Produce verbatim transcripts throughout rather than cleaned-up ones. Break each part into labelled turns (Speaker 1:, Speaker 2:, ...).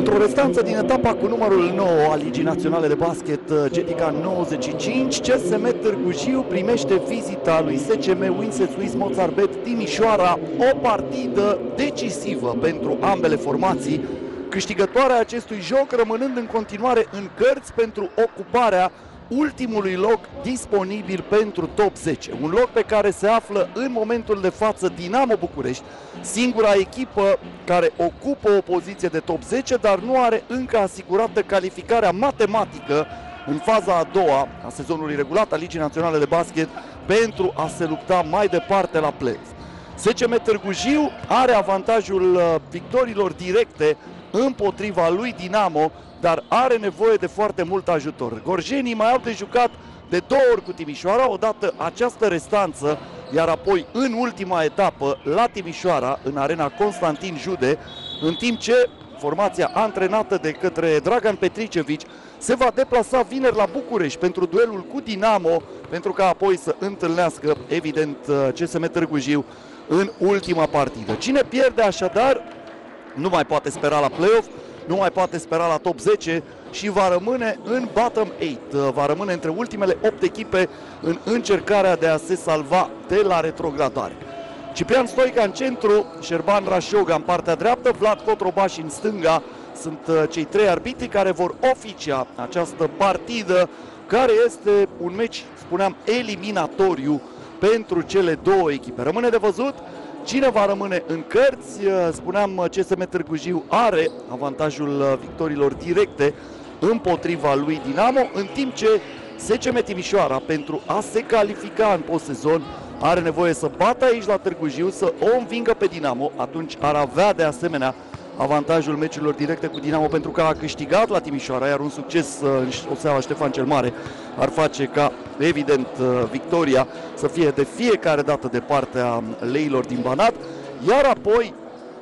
Speaker 1: Într-o restanță din etapa cu numărul nouă a Ligii Naționale de Basket G T K nouăzeci și cinci, C S M Târgu Jiu primește vizita lui S C M Winset Swiss Mozartbet Timișoara, o partidă decisivă pentru ambele formații, câștigătoarea acestui joc rămânând în continuare în cărți pentru ocuparea ultimului loc disponibil pentru top zece. Un loc pe care se află în momentul de față Dinamo București, singura echipă care ocupă o poziție de top zece, dar nu are încă asigurată calificarea matematică în faza a doua a sezonului regulat al Ligii Naționale de Basket pentru a se lupta mai departe la play-off. S C M Târgu Jiu are avantajul victoriilor directe împotriva lui Dinamo, dar are nevoie de foarte mult ajutor. Gorjenii mai au de jucat de două ori cu Timișoara, odată această restanță, iar apoi în ultima etapă la Timișoara, în arena Constantin Jude, în timp ce formația antrenată de către Dragan Petricevici se va deplasa vineri la București pentru duelul cu Dinamo, pentru ca apoi să întâlnească, evident, C S M Târgu Jiu în ultima partidă. Cine pierde așadar nu mai poate spera la play-off, nu mai poate spera la top zece și va rămâne în bottom opt. Va rămâne între ultimele opt echipe în încercarea de a se salva de la retrogradare. Ciprian Stoica în centru, Șerban Rașoga în partea dreaptă, Vlad Cotrobaș în stânga. Sunt cei trei arbitri care vor oficia această partidă, care este un meci, spuneam, eliminatoriu pentru cele două echipe. Rămâne de văzut cine va rămâne în cărți. Spuneam, C S M Târgu Jiu are avantajul victoriilor directe împotriva lui Dinamo, în timp ce S C M Timișoara, pentru a se califica în post-sezon, are nevoie să bată aici la Târgu Jiu, să o învingă pe Dinamo. Atunci ar avea de asemenea avantajul meciurilor directe cu Dinamo, pentru că a câștigat la Timișoara, iar un succes în Oseaua Ștefan cel Mare ar face ca, evident, victoria să fie de fiecare dată de partea leilor din Banat, iar apoi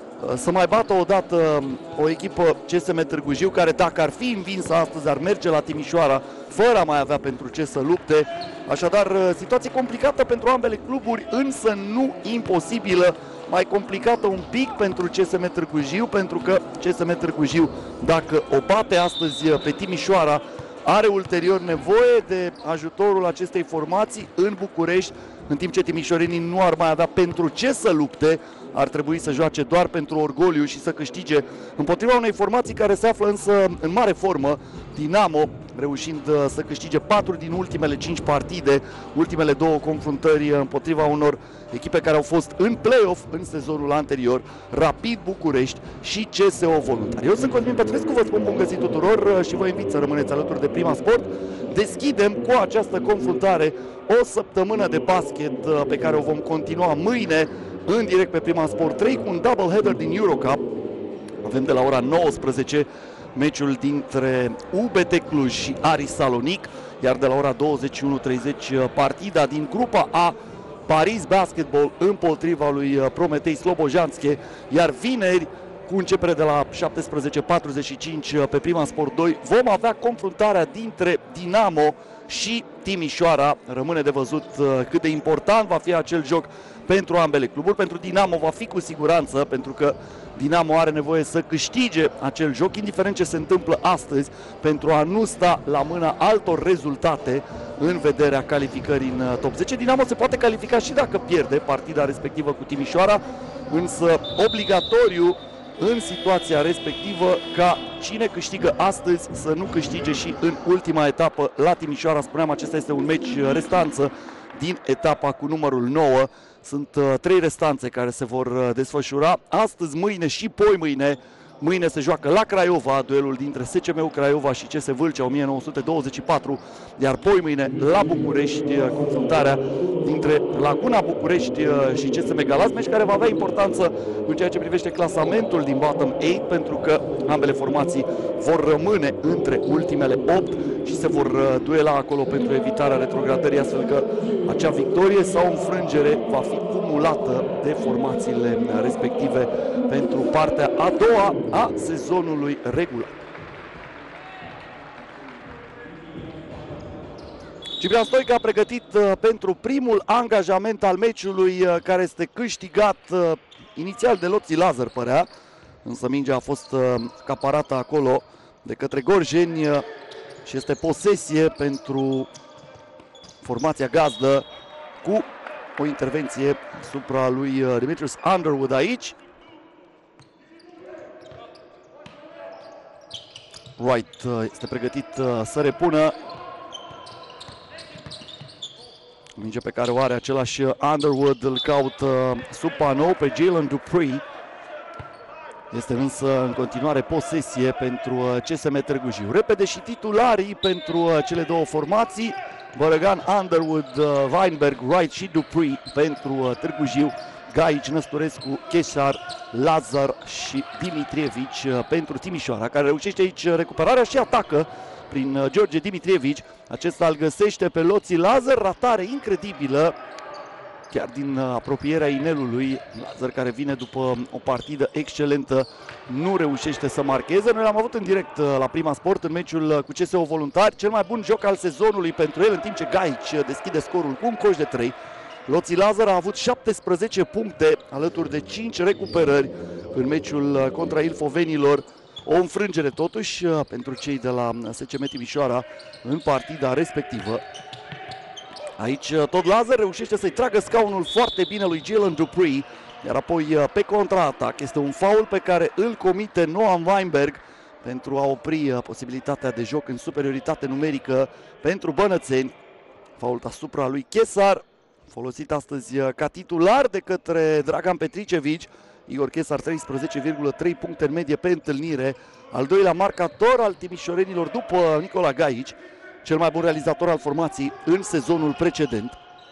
Speaker 1: să mai bată odată o echipă C S M Târgu Jiu, care dacă ar fi învinsă astăzi ar merge la Timișoara fără a mai avea pentru ce să lupte. Așadar, situație complicată pentru ambele cluburi, însă nu imposibilă. Mai complicată un pic pentru C S M Târgu Jiu, pentru că C S M Târgu Jiu, dacă o bate astăzi pe Timișoara, are ulterior nevoie de ajutorul acestei formații în București, în timp ce timișorenii nu ar mai avea pentru ce să lupte, ar trebui să joace doar pentru orgoliu și să câștige împotriva unei formații care se află însă în mare formă, Dinamo, reușind să câștige patru din ultimele cinci partide, ultimele două confruntări împotriva unor echipe care au fost în play-off în sezonul anterior, Rapid București și C S O Voluntari. Eu sunt Cosmin Petrescu, vă spun bun găsit tuturor și vă invit să rămâneți alături de Prima Sport. Deschidem cu această confruntare o săptămână de basket pe care o vom continua mâine în direct pe Prima Sport trei cu un double header din Eurocup. Avem de la ora nouăsprezece meciul dintre U B T Cluj și Aris Salonic, iar de la ora douăzeci și unu treizeci partida din grupa A, Paris Basketball împotriva lui Prometei Slobojanske, iar vineri, cu începere de la șaptesprezece patruzeci și cinci pe Prima Sport doi, vom avea confruntarea dintre Dinamo și Timișoara. Rămâne de văzut cât de important va fi acel joc pentru ambele cluburi. Pentru Dinamo va fi cu siguranță, pentru că Dinamo are nevoie să câștige acel joc, indiferent ce se întâmplă astăzi, pentru a nu sta la mâna altor rezultate în vederea calificării în top zece. Dinamo se poate califica și dacă pierde partida respectivă cu Timișoara, însă obligatoriu în situația respectivă ca cine câștigă astăzi să nu câștige și în ultima etapă la Timișoara. Spuneam, acesta este un meci restanță din etapa cu numărul nouă. Sunt uh, trei restanțe care se vor uh, desfășura astăzi, mâine și poi mâine. Mâine se joacă la Craiova duelul dintre S C M-ul Craiova și C S Vâlcea o mie nouă sute douăzeci și patru, iar poi mâine la București confruntarea dintre Laguna București și C S M Galați, meci care va avea importanță în ceea ce privește clasamentul din bottom opt, pentru că ambele formații vor rămâne între ultimele opt și se vor duela acolo pentru evitarea retrogradării, astfel că acea victorie sau înfrângere va fi cumulată de formațiile respective pentru partea a doua a sezonului regulat. Ciprian Stoica a pregătit uh, pentru primul angajament al meciului, uh, care este câștigat uh, inițial de Loții Lazar, părea, însă mingea a fost acaparată acolo de către gorjeni și este posesie pentru formația gazdă, cu o intervenție asupra lui Demetrius Underwood aici. Wright este pregătit să repună. Minge pe care o are același Underwood, îl caută sub panou pe Jalen Dupree. Este însă în continuare posesie pentru C S M Târgu Jiu. Repede și titularii pentru cele două formații: Bărăgan, Underwood, Weinberg, Wright și Dupree pentru Târgu Jiu, Gaici, Năsturescu, Chesar, Lazar și Dimitrievici pentru Timișoara, care reușește aici recuperarea și atacă prin George Dimitrievici. Acesta îl găsește pe Loții Lazar, ratare incredibilă chiar din apropierea inelului. Lazar, care vine după o partidă excelentă, nu reușește să marcheze. Noi l-am avut în direct la Prima Sport în meciul cu C S O Voluntari. Cel mai bun joc al sezonului pentru el, în timp ce Gaici deschide scorul cu un coș de trei. Loții Lazar a avut șaptesprezece puncte alături de cinci recuperări în meciul contra ilfovenilor. O înfrângere totuși pentru cei de la S C M Timișoara în partida respectivă. Aici tot Lazar reușește să-i tragă scaunul foarte bine lui Jalen Dupree, iar apoi pe contraatac este un faul pe care îl comite Noam Weinberg pentru a opri posibilitatea de joc în superioritate numerică pentru bănățeni. Fault asupra lui Chesar, folosit astăzi ca titular de către Dragan Petricevici. Igor Chesar, treisprezece virgulă trei puncte în medie pe întâlnire, al doilea marcator al timișorenilor după Nicola Gaici, cel mai bun realizator al formației în sezonul precedent.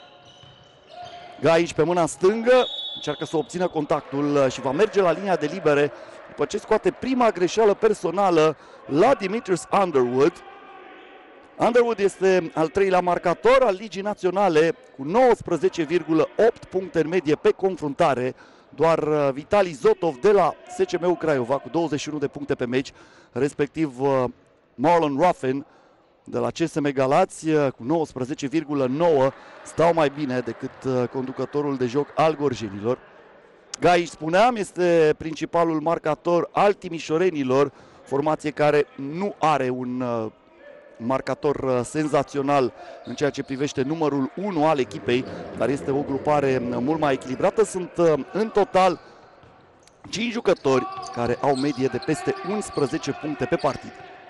Speaker 1: Gaici pe mâna stângă încearcă să obțină contactul și va merge la linia de libere după ce scoate prima greșeală personală la Demetrius Underwood. Underwood este al treilea marcator al Ligii Naționale cu nouăsprezece virgulă opt puncte în medie pe confruntare. Doar Vitali Zotov de la S C M-ul Craiova cu douăzeci și unu de puncte pe meci, respectiv Marlon Ruffin de la C S M Galați cu nouăsprezece virgulă nouă, stau mai bine decât conducătorul de joc al gorjenilor. Gaici, spuneam, este principalul marcator al timișorenilor, formație care nu are un marcator senzațional în ceea ce privește numărul unu al echipei, dar este o grupare mult mai echilibrată. Sunt în total cinci jucători care au medie de peste unsprezece puncte pe partidă.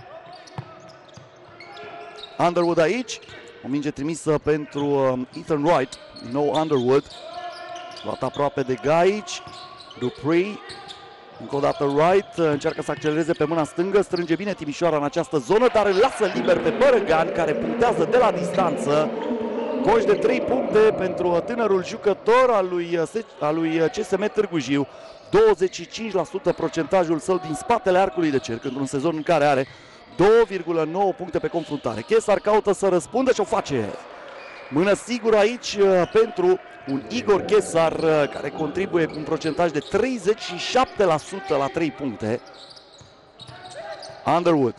Speaker 1: Underwood aici, o minge trimisă pentru Ethan Wright, din nou Underwood, luat aproape de Gaici, Dupree, încă o dată Wright, încearcă să accelereze pe mâna stângă, strânge bine Timișoara în această zonă, dar îl lasă liber pe Bărăgan, care punctează de la distanță. Coș de trei puncte pentru tânărul jucător al lui, al lui C S M Târgu Jiu, douăzeci și cinci la sută procentajul său din spatele arcului de cerc, într-un sezon în care are două virgulă nouă puncte pe confruntare. Chesar caută să răspundă și o face. Mână sigură aici pentru un Igor Chesar, care contribuie cu un procentaj de treizeci și șapte la sută la trei puncte. Underwood.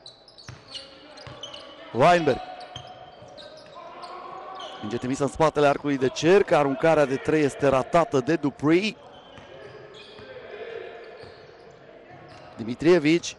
Speaker 1: Weinberg. Minge trimisă în spatele arcului de cerc, aruncarea de trei este ratată de Dupree. Dimitrievici.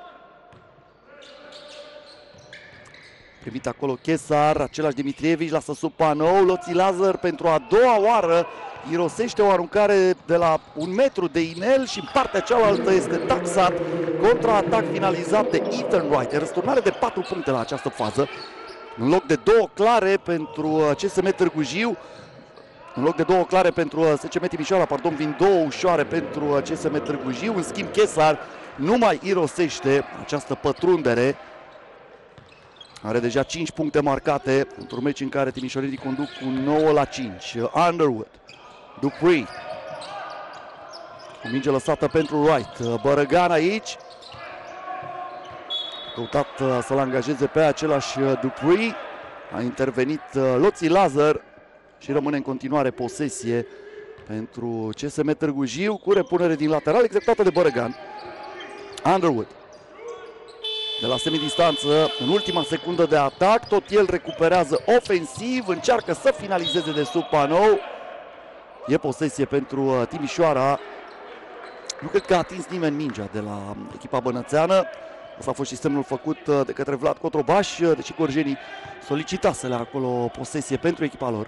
Speaker 1: Primit acolo Chesar, același Dimitrievici, lasă sub panou, Loții Lazar pentru a doua oară irosește o aruncare de la un metru de inel și în partea cealaltă este taxat. Contraatac finalizat de Ethan Wright, răsturnare de patru puncte la această fază. În loc de două clare pentru C S M Târgu Jiu, în loc de două clare pentru S C M Timișoara, pardon, vin două ușoare pentru C S M Târgu Jiu. În schimb, Chesar nu mai irosește această pătrundere. Are deja cinci puncte marcate într-un meci în care timișorenii conduc cu nouă la cinci. Underwood, Dupree, o minge lăsată pentru Wright. Bărăgan aici, căutat să-l angajeze pe același Dupree. A intervenit Loții Lazar și rămâne în continuare posesie pentru C S M Târgu Jiu, cu repunere din lateral executată de Bărăgan. Underwood. De la semidistanță, în ultima secundă de atac, tot el recuperează ofensiv, încearcă să finalizeze de sub panou. E posesie pentru Timișoara. Nu cred că a atins nimeni mingea de la echipa bănățeană. Asta a fost și semnul făcut de către Vlad Cotrobaș, deși gorjenii solicitaseră acolo posesie pentru echipa lor.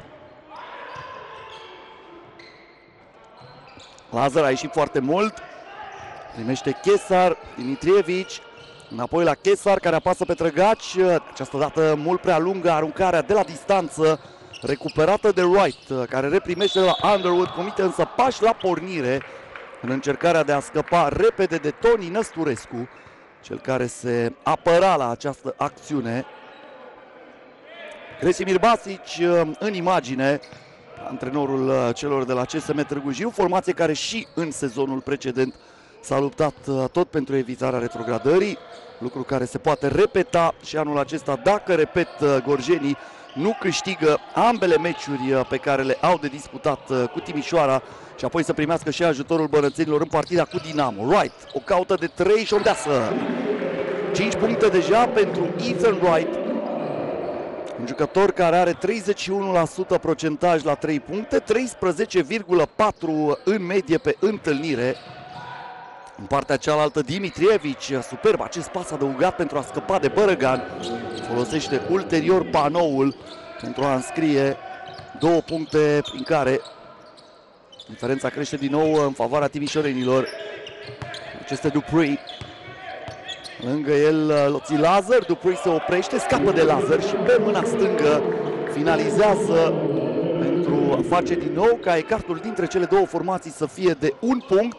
Speaker 1: Lazar a ieșit foarte mult. Primește Chesar, Dimitrievici. Înapoi la Chesar, care apasă pe Trăgaci. Această dată mult prea lungă, aruncarea de la distanță. Recuperată de Wright, care reprimește de la Underwood. Comite însă pași la pornire în încercarea de a scăpa repede de Toni Năsturescu, cel care se apăra la această acțiune. Cresimir Basic în imagine, antrenorul celor de la C S M Târgu Jiu, formație care și în sezonul precedent s-a luptat tot pentru evitarea retrogradării, lucru care se poate repeta și anul acesta dacă, repet, gorjenii nu câștigă ambele meciuri pe care le au de disputat cu Timișoara și apoi să primească și ajutorul bănățenilor în partida cu Dinamo. Wright, o caută de trei și o îndeasă. cinci puncte deja pentru Ethan Wright, un jucător care are treizeci și unu la sută procentaj la trei puncte, treisprezece virgulă patru în medie pe întâlnire. În partea cealaltă, Dimitrievici, superb acest pas adăugat pentru a scăpa de Bărăgan. Folosește ulterior panoul pentru a înscrie două puncte prin care diferența crește din nou în favoarea timișorenilor. Aceste Dupree. Lângă el Loții Lazar, Dupree se oprește, scapă de Lazar și pe mâna stângă finalizează pentru a face din nou ca ecartul dintre cele două formații să fie de un punct.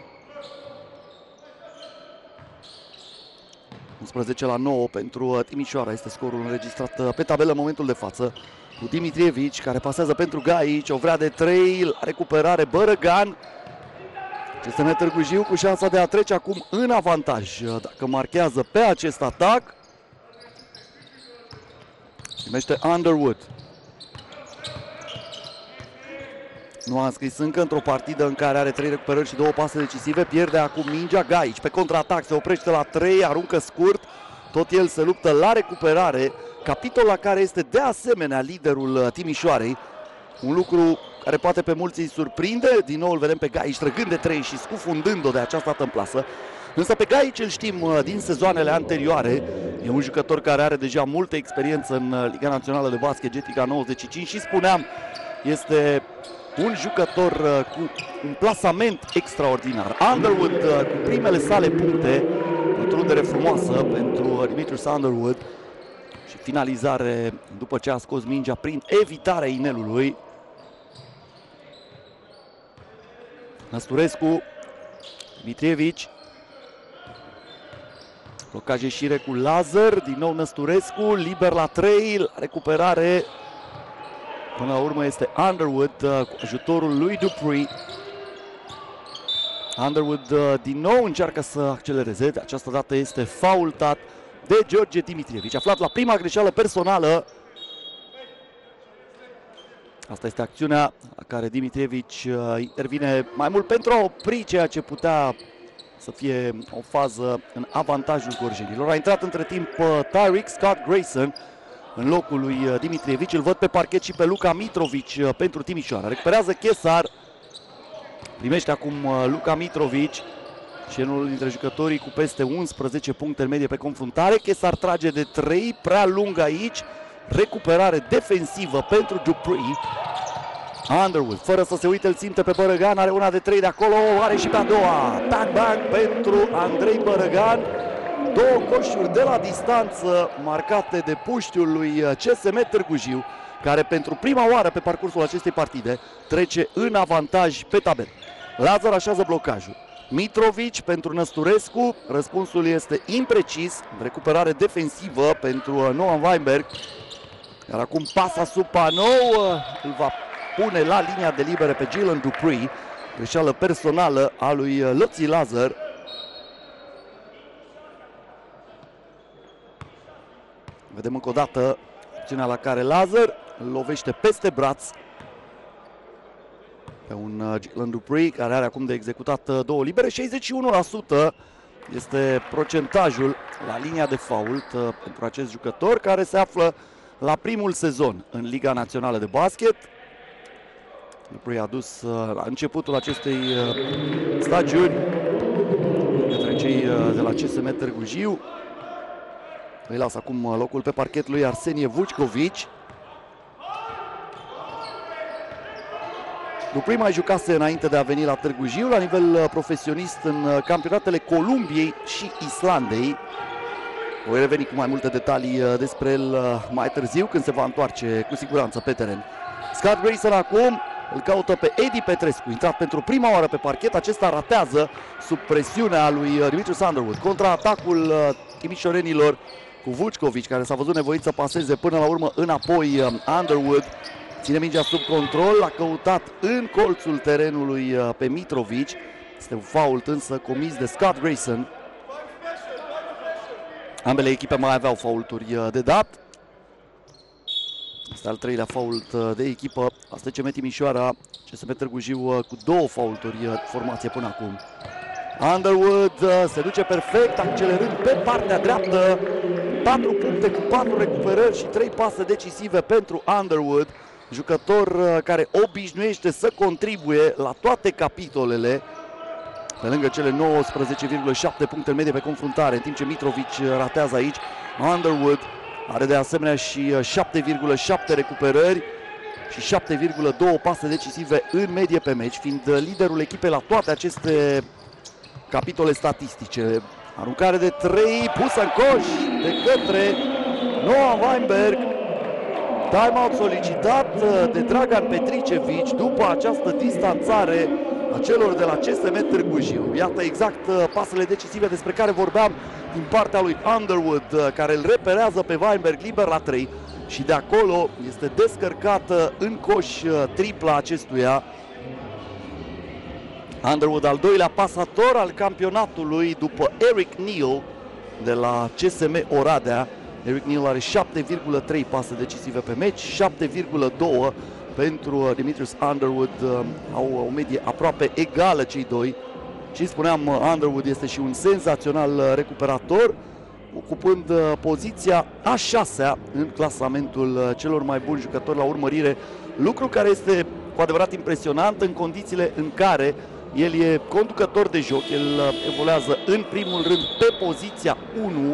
Speaker 1: unsprezece la nouă pentru Timișoara este scorul înregistrat pe tabelă în momentul de față. Cu Dimitrievici, care pasează pentru Gaici, o vrea de trei, la recuperare Bărăgan. C S M Târgu Jiu cu șansa de a trece acum în avantaj. Dacă marchează pe acest atac, primește Underwood. Nu a înscris încă într-o partidă în care are trei recuperări și două pase decisive. Pierde acum mingea Gaici. Pe contraatac se oprește la trei, aruncă scurt. Tot el se luptă la recuperare. Capitol la care este de asemenea liderul Timișoarei. Un lucru care poate pe mulți îi surprinde. Din nou îl vedem pe Gaici trăgând de trei și scufundând-o de această dată în plasă. Însă pe Gaici îl știm din sezoanele anterioare. E un jucător care are deja multă experiență în Liga Națională de Basket Getica nouăzeci și cinci și spuneam, este un jucător cu un plasament extraordinar. Underwood cu primele sale puncte, pătrundere frumoasă pentru Dimitrius Underwood și finalizare după ce a scos mingea prin evitarea inelului. Năsturescu, Dimitrievici, blocaj ieșire cu Lazar, din nou Năsturescu, liber la trei, la recuperare. Până la urmă este Underwood cu ajutorul lui Dupree. Underwood din nou încearcă să accelereze, de această dată este faultat de George Dimitrievici, aflat la prima greșeală personală. Asta este acțiunea la care Dimitrievici intervine mai mult pentru a opri ceea ce putea să fie o fază în avantajul gorjenilor. A intrat între timp Tyreek Scott Grayson în locul lui Dimitrievici. Îl văd pe parchet și pe Luka Mitrovici pentru Timișoara. Recuperează Chesar. Primește acum Luka Mitrovici și unul dintre jucătorii cu peste unsprezece puncte în medie pe confruntare. Chesar trage de trei, prea lung aici. Recuperare defensivă pentru Dupree. Underwood, fără să se uite, îl simte pe Bărăgan. Are una de trei de acolo, are și pe a doua. Bang, bang pentru Andrei Bărăgan. Două coșuri de la distanță marcate de puștiul lui C S M Târgu Jiu, care pentru prima oară pe parcursul acestei partide trece în avantaj pe tabelă. Lazar așează blocajul. Mitrovici pentru Năsturescu. Răspunsul este imprecis. Recuperare defensivă pentru Noam Weinberg. Iar acum pasa sub panou. Îl va pune la linia de libere pe Jalen Dupree. Greșeală personală a lui Loții Lazar. Vedem încă o dată acțiunea la care Lazar îl lovește peste braț pe un Jalen Dupree, care are acum de executat două libere. șaizeci și unu la sută este procentajul la linia de fault pentru acest jucător, care se află la primul sezon în Liga Națională de Basket. Dupree a dus la începutul acestei stagiuni de la C S M Târgu Jiu. Îi las acum locul pe parchet lui Arsenie Vuckovici. Dupri mai jucase înainte de a veni la Târgu Jiu la nivel profesionist în campionatele Columbiei și Islandei. Voi reveni cu mai multe detalii despre el mai târziu, când se va întoarce cu siguranță pe teren. Scott Grayson acum îl caută pe Edi Petrescu, intrat pentru prima oară pe parchet. Acesta ratează sub presiunea lui Dimitrius Underwood. Contraatacul timișorenilor cu Vuckovici, care s-a văzut nevoit să paseze până la urmă înapoi. Underwood ține mingea sub control, l-a căutat în colțul terenului pe Mitrovic. Este un fault însă comis de Scott Grayson. Ambele echipe mai aveau faulturi de dat. Este al treilea fault de echipă a S C M Timișoara. C S M Târgu Jiu cu două faulturi formație până acum. Underwood se duce perfect, accelerând pe partea dreaptă. patru puncte cu patru recuperări și trei pase decisive pentru Underwood. Jucător care obișnuiește să contribuie la toate capitolele, pe lângă cele nouăsprezece virgulă șapte puncte în medie pe confruntare, în timp ce Mitrovic ratează aici. Underwood are de asemenea și șapte virgulă șapte recuperări și șapte virgulă doi pase decisive în medie pe meci, fiind liderul echipei la toate aceste capitole statistice. Aruncare de trei pusă în coș de către Noah Weinberg. Timeout solicitat de Dragan Petricevic după această distanțare a celor de la C S M Târgu Jiu. Iată exact pasele decisive despre care vorbeam din partea lui Underwood, care îl reperează pe Weinberg liber la trei și de acolo este descărcată în coș tripla acestuia. Underwood, al doilea pasator al campionatului după Eric Neal de la C S M Oradea. Eric Neal are șapte virgulă trei pase decisive pe meci, șapte virgulă doi pentru Dimitrius Underwood. Au o medie aproape egală cei doi. Și spuneam, Underwood este și un senzațional recuperator, ocupând poziția a șasea în clasamentul celor mai buni jucători la urmărire, lucru care este cu adevărat impresionant în condițiile în care el e conducător de joc. El evoluează în primul rând pe poziția unu.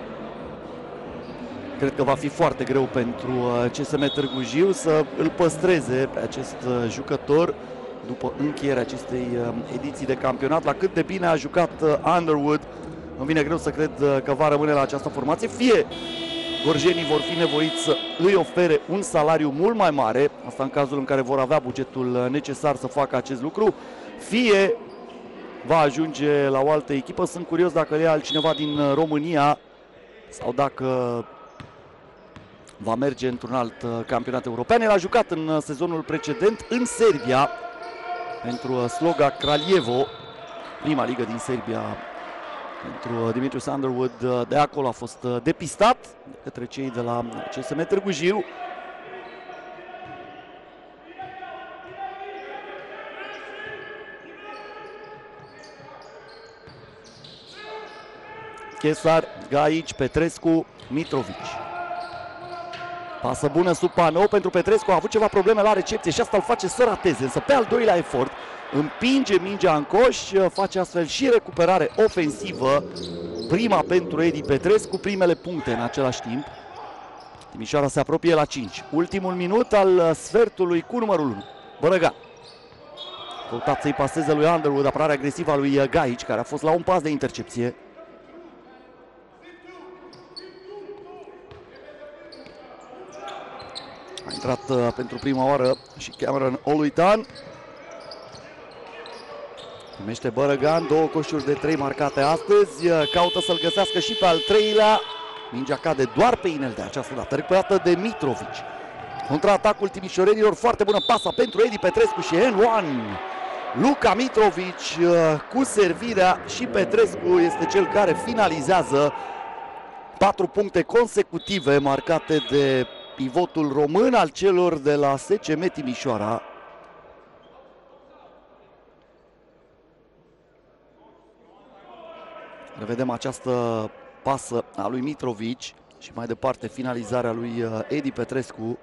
Speaker 1: Cred că va fi foarte greu pentru C S M Târgu Jiu să îl păstreze pe acest jucător după încheierea acestei ediții de campionat. La cât de bine a jucat Underwood, îmi vine greu să cred că va rămâne la această formație. Fie gorjenii vor fi nevoiți să îi ofere un salariu mult mai mare, asta în cazul în care vor avea bugetul necesar să facă acest lucru, fie va ajunge la o altă echipă. Sunt curios dacă e altcineva din România sau dacă va merge într-un alt campionat european. El a jucat în sezonul precedent în Serbia pentru Sloga Kraljevo, prima ligă din Serbia pentru Dimitrius Underwood. De acolo a fost depistat de către cei de la C S M Târgu Jiu. Chesar, Gaici, Petrescu, Mitrovic. Pasă bună sub panou pentru Petrescu, a avut ceva probleme la recepție și asta îl face să rateze, însă pe al doilea efort împinge mingea în coș, face astfel și recuperare ofensivă, prima pentru Edi Petrescu, primele puncte în același timp. Timișoara se apropie la cinci, ultimul minut al sfertului cu numărul unu. Bărăgan căutat să-i paseze lui Underwood, apărarea agresivă a lui Gaici, care a fost la un pas de intercepție. A intrat uh, pentru prima oară și Cameron Oluitan. Primește Bărăgan, două coșuri de trei marcate astăzi, caută să-l găsească și pe al treilea. Mingea cade doar pe inel de această dată, recuperată de Mitrovic. Contraatacul timișorenilor, foarte bună pasa pentru Edi Petrescu și N unu. Luka Mitrovic uh, cu servirea și Petrescu este cel care finalizează. Patru puncte consecutive marcate de pivotul român al celor de la S C M Timișoara. Revedem această pasă a lui Mitrovic și mai departe finalizarea lui Edi Petrescu.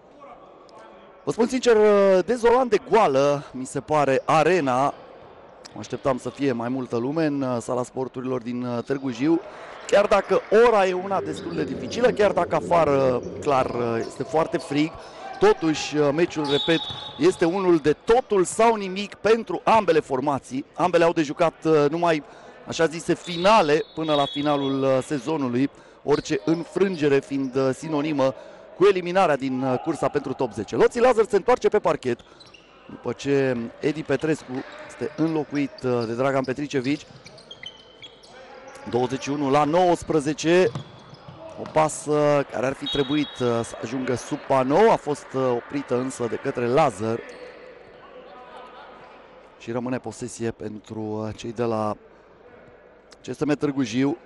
Speaker 1: Vă spun sincer, dezolant de goală mi se pare arena Mă așteptam să fie mai multă lume în sala sporturilor din Târgu Jiu. Chiar dacă ora e una destul de dificilă, chiar dacă afară, clar, este foarte frig, totuși, meciul, repet, este unul de totul sau nimic pentru ambele formații. Ambele au de jucat numai, așa zise, finale până la finalul sezonului, orice înfrângere fiind sinonimă cu eliminarea din cursa pentru top zece. Loții Lazar se întoarce pe parchet după ce Edi Petrescu este înlocuit de Dragan Petricevici. douăzeci și unu la nouăsprezece. O pasă care ar fi trebuit să ajungă sub panou, a fost oprită însă de către Lazar. Și rămâne posesie pentru cei de la C S M Târgu Jiu.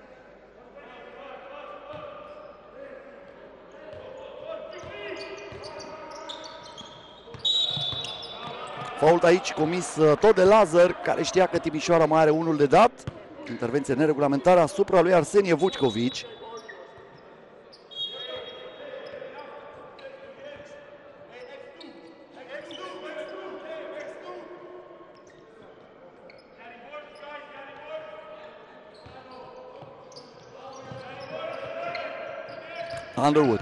Speaker 1: Fault aici comis tot de Lazar, care știa că Timișoara mai are unul de dat. Intervenție neregulamentară asupra lui Arsenie Vuckovici. Underwood.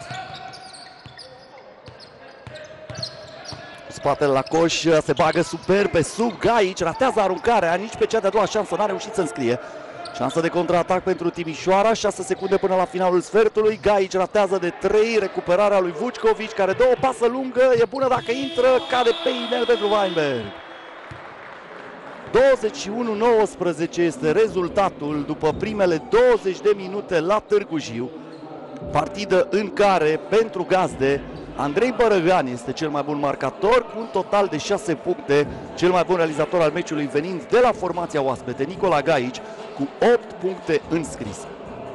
Speaker 1: Spatele la coș, se bagă superb pe sub Gaici, ratează aruncarea, nici pe cea de-a doua șansă n-a reușit să înscrie. Șansă de contraatac pentru Timișoara, șase secunde până la finalul sfertului. Gaici ratează de trei, recuperarea lui Vuckovici, care dă o pasă lungă, e bună dacă intră, cade pe inel pentru Weinberg. douăzeci și unu nouăsprezece este rezultatul după primele douăzeci de minute la Târgu Jiu. Partidă în care, pentru gazde, Andrei Bărăgan este cel mai bun marcator, cu un total de șase puncte, cel mai bun realizator al meciului venind de la formația oaspete, Nicola Gaici, cu opt puncte înscrise.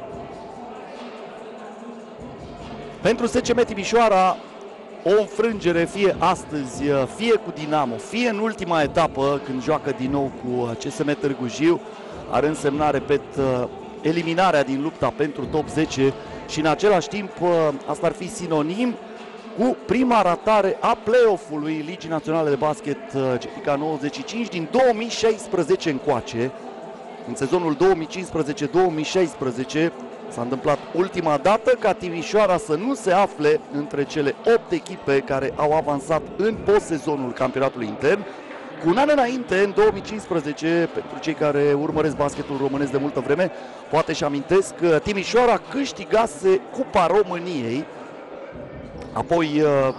Speaker 1: Pentru S C M Timișoara, o înfrângere fie astăzi, fie cu Dinamo, fie în ultima etapă, când joacă din nou cu C S M Târgu Jiu, ar însemna, repet, eliminarea din lupta pentru top zece și în același timp asta ar fi sinonim cu prima ratare a play-off-ului Ligii Naționale de Basket Cetica nouăzeci și cinci din două mii șaisprezece încoace. În sezonul două mii cincisprezece două mii șaisprezece s-a întâmplat ultima dată ca Timișoara să nu se afle între cele opt echipe care au avansat în post-sezonul campionatului intern. Cu un an înainte, în două mii cincisprezece, pentru cei care urmăresc basketul românesc de multă vreme, poate și amintesc că Timișoara câștigase Cupa României. Apoi uh,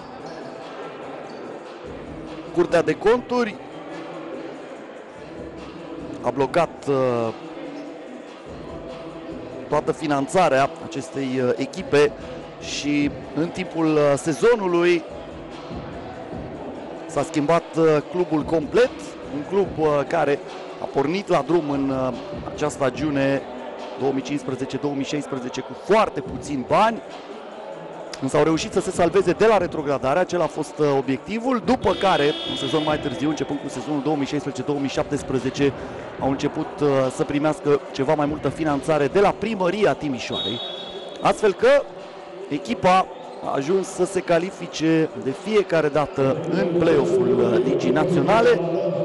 Speaker 1: Curtea de Conturi a blocat uh, toată finanțarea acestei uh, echipe și în timpul uh, sezonului s-a schimbat uh, clubul complet, un club uh, care a pornit la drum în uh, această stagiune două mii cincisprezece două mii șaisprezece cu foarte puțini bani. Însă au reușit să se salveze de la retrogradare, acela a fost uh, obiectivul, după care, un sezon mai târziu, începând cu sezonul două mii șaisprezece două mii șaptesprezece, au început uh, să primească ceva mai multă finanțare de la primăria Timișoarei, astfel că echipa a ajuns să se califice de fiecare dată în play-off-ul uh, Ligii Naționale.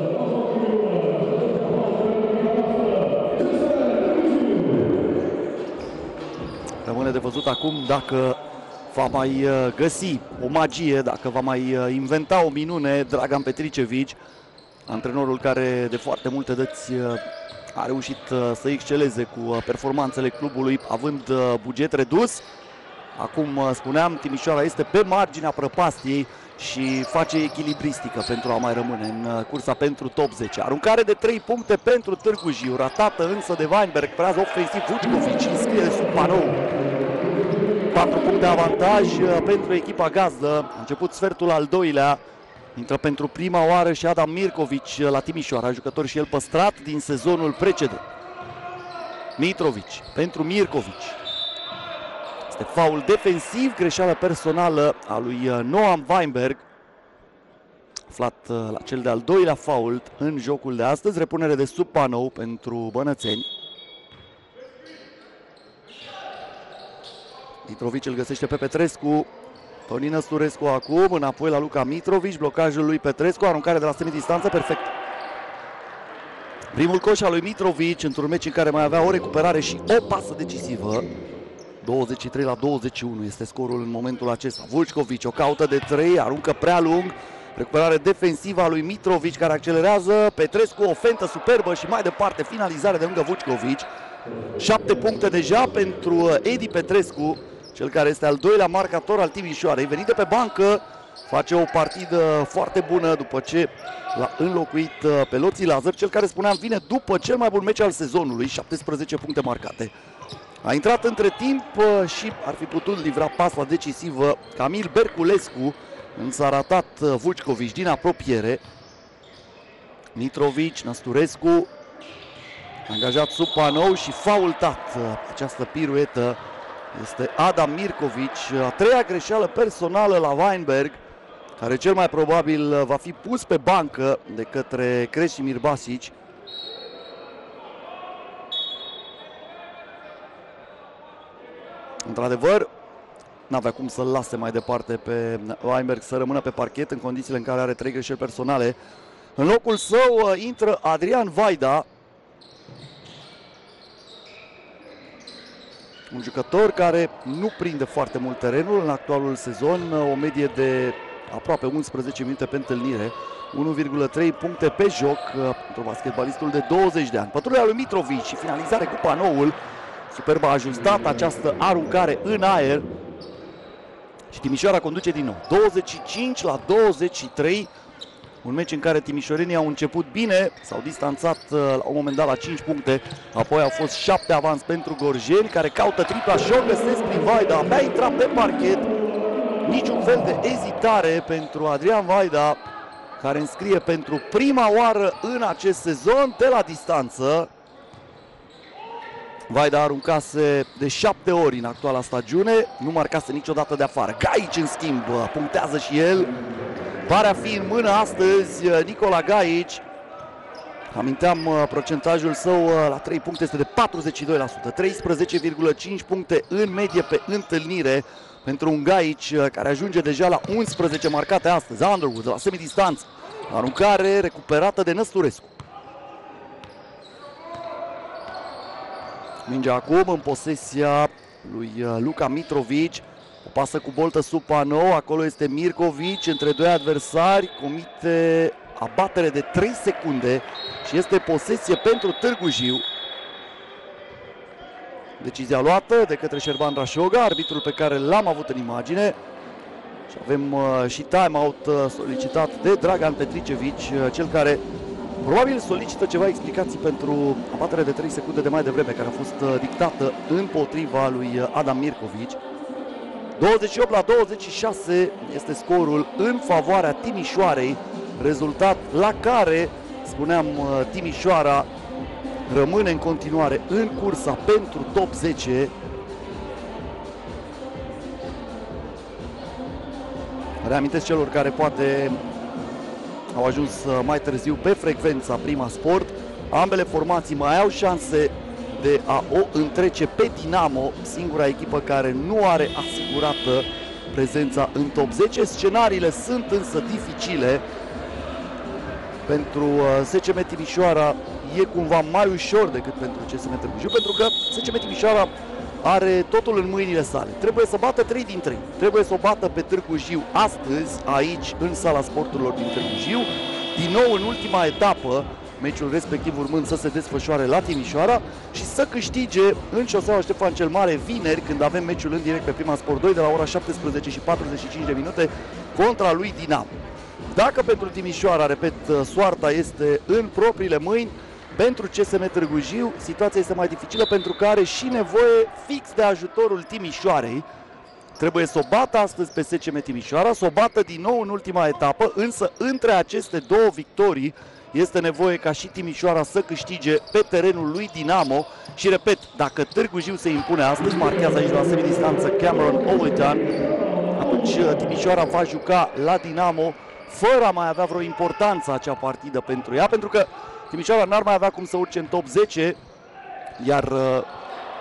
Speaker 1: Rămâne de văzut acum dacă va mai găsi o magie, dacă va mai inventa o minune Dragan Petricevici, antrenorul care de foarte multe dăți a reușit să exceleze cu performanțele clubului, având buget redus. Acum, spuneam, Timișoara este pe marginea prăpastiei și face echilibristică pentru a mai rămâne în cursa pentru top zece. Aruncare de trei puncte pentru Târgu Jiu, ratată însă de Weinberg, prează ofensiv Vuckovici, înscrie sub panou. patru puncte avantaj pentru echipa gazdă. A început sfertul al doilea. Intră pentru prima oară și Adam Mirkovici la Timișoara, jucător și el păstrat din sezonul precedent. Mitrovici pentru Mirkovici. Este faul defensiv, greșeală personală a lui Noam Weinberg, aflat la cel de-al doilea fault în jocul de astăzi. Repunere de sub panou pentru bănățeni. Mitrovici îl găsește pe Petrescu. Tonin Năsturescu acum, înapoi la Luca Mitrovici, blocajul lui Petrescu, aruncare de la semidistanță, perfect. Primul coș al lui Mitrovic într-un meci în care mai avea o recuperare și o pasă decisivă. douăzeci și trei la douăzeci și unu este scorul în momentul acesta. Vučković o caută de trei, aruncă prea lung. Recuperare defensivă a lui Mitrovic care accelerează. Petrescu o fentă superbă și mai departe finalizare de lângă Vučković. Șapte puncte deja pentru Edi Petrescu, cel care este al doilea marcator al Timișoarei. Venit de pe bancă, face o partidă foarte bună după ce l-a înlocuit pe Loții Lazar, cel care, spuneam, vine după cel mai bun meci al sezonului, șaptesprezece puncte marcate. A intrat între timp și ar fi putut livra pasla decisivă Camil Berculescu, însă a ratat Vučković din apropiere. Mitrovic, Năsturescu, angajat sub panou și faultat. Această piruetă este Adam Mirkovic, a treia greșeală personală la Weinberg, care cel mai probabil va fi pus pe bancă de către Kresimir Basic. Într-adevăr, n-avea cum să-l lase mai departe pe Weinberg să rămână pe parchet în condițiile în care are trei greșeli personale. În locul său intră Adrian Vaida, un jucător care nu prinde foarte mult terenul în actualul sezon, o medie de aproape unsprezece minute pe întâlnire, unu virgulă trei puncte pe joc pentru basketbalistul de douăzeci de ani. Pătrulia lui Mitrovic și finalizare cu panoul, superb a ajustat această aruncare în aer și Timișoara conduce din nou, douăzeci și cinci la douăzeci și trei. Un meci în care timișorenii au început bine, s-au distanțat la un moment dat la cinci puncte, apoi au fost șapte avans pentru gorjeni, care caută tripla și o găsesc prin Vaida, abia intrat pe parchet, niciun fel de ezitare pentru Adrian Vaida, care înscrie pentru prima oară în acest sezon de la distanță. Vaida aruncase de șapte ori în actuala stagiune, nu marcase niciodată de afară. Gaici, în schimb, punctează și el. Pare a fi în mână astăzi Nicola Gaici. Aminteam procentajul său la trei puncte este de patruzeci și doi la sută, treisprezece virgulă cinci puncte în medie pe întâlnire pentru un Gaici care ajunge deja la unsprezece marcate astăzi. Underwood la semidistanță, aruncare recuperată de Năsturescu. Mingea acum în posesia lui Luka Mitrovic. O pasă cu boltă sub panou, acolo este Mirkovic, între doi adversari, comite abatere de trei secunde și este posesie pentru Târgu Jiu. Decizia luată de către Șerban Rașoga, arbitrul pe care l-am avut în imagine. Și avem uh, și time-out uh, solicitat de Dragan Petricevic, uh, cel care probabil solicită ceva explicații pentru abaterea de trei secunde de mai devreme, care a fost uh, dictată împotriva lui Adam Mirkovic. douăzeci și opt la douăzeci și șase este scorul în favoarea Timișoarei, rezultat la care, spuneam, Timișoara rămâne în continuare în cursa pentru top zece. Reamintesc celor care poate au ajuns mai târziu pe frecvența Prima Sport, ambele formații mai au șanse de a o întrece pe Dinamo, singura echipă care nu are asigurată prezența în top zece. Scenariile sunt însă dificile. Pentru S C M Timișoara e cumva mai ușor decât pentru C S M Târgu Jiu, pentru că S C M Timișoara are totul în mâinile sale. Trebuie să bată trei din trei. Trebuie să o bată pe Târgu Jiu astăzi, aici, în sala sporturilor din Târgu Jiu. Din nou în ultima etapă, meciul respectiv urmând să se desfășoare la Timișoara și să câștige în șoseaua Ștefan cel Mare vineri, când avem meciul în direct pe Prima Sport doi de la ora șaptesprezece și patruzeci și cinci de minute contra lui Dinamo. Dacă pentru Timișoara, repet, soarta este în propriile mâini, pentru C S M Târgu Jiu situația este mai dificilă, pentru că are și nevoie fix de ajutorul Timișoarei. Trebuie să o bată astăzi pe S C M Timișoara, să o bată din nou în ultima etapă, însă între aceste două victorii este nevoie ca și Timișoara să câștige pe terenul lui Dinamo și, repet, dacă Târgu Jiu se impune astăzi, marchează aici la semidistanță Cameron Oletan, atunci Timișoara va juca la Dinamo fără a mai avea vreo importanță acea partidă pentru ea, pentru că Timișoara n-ar mai avea cum să urce în top zece, iar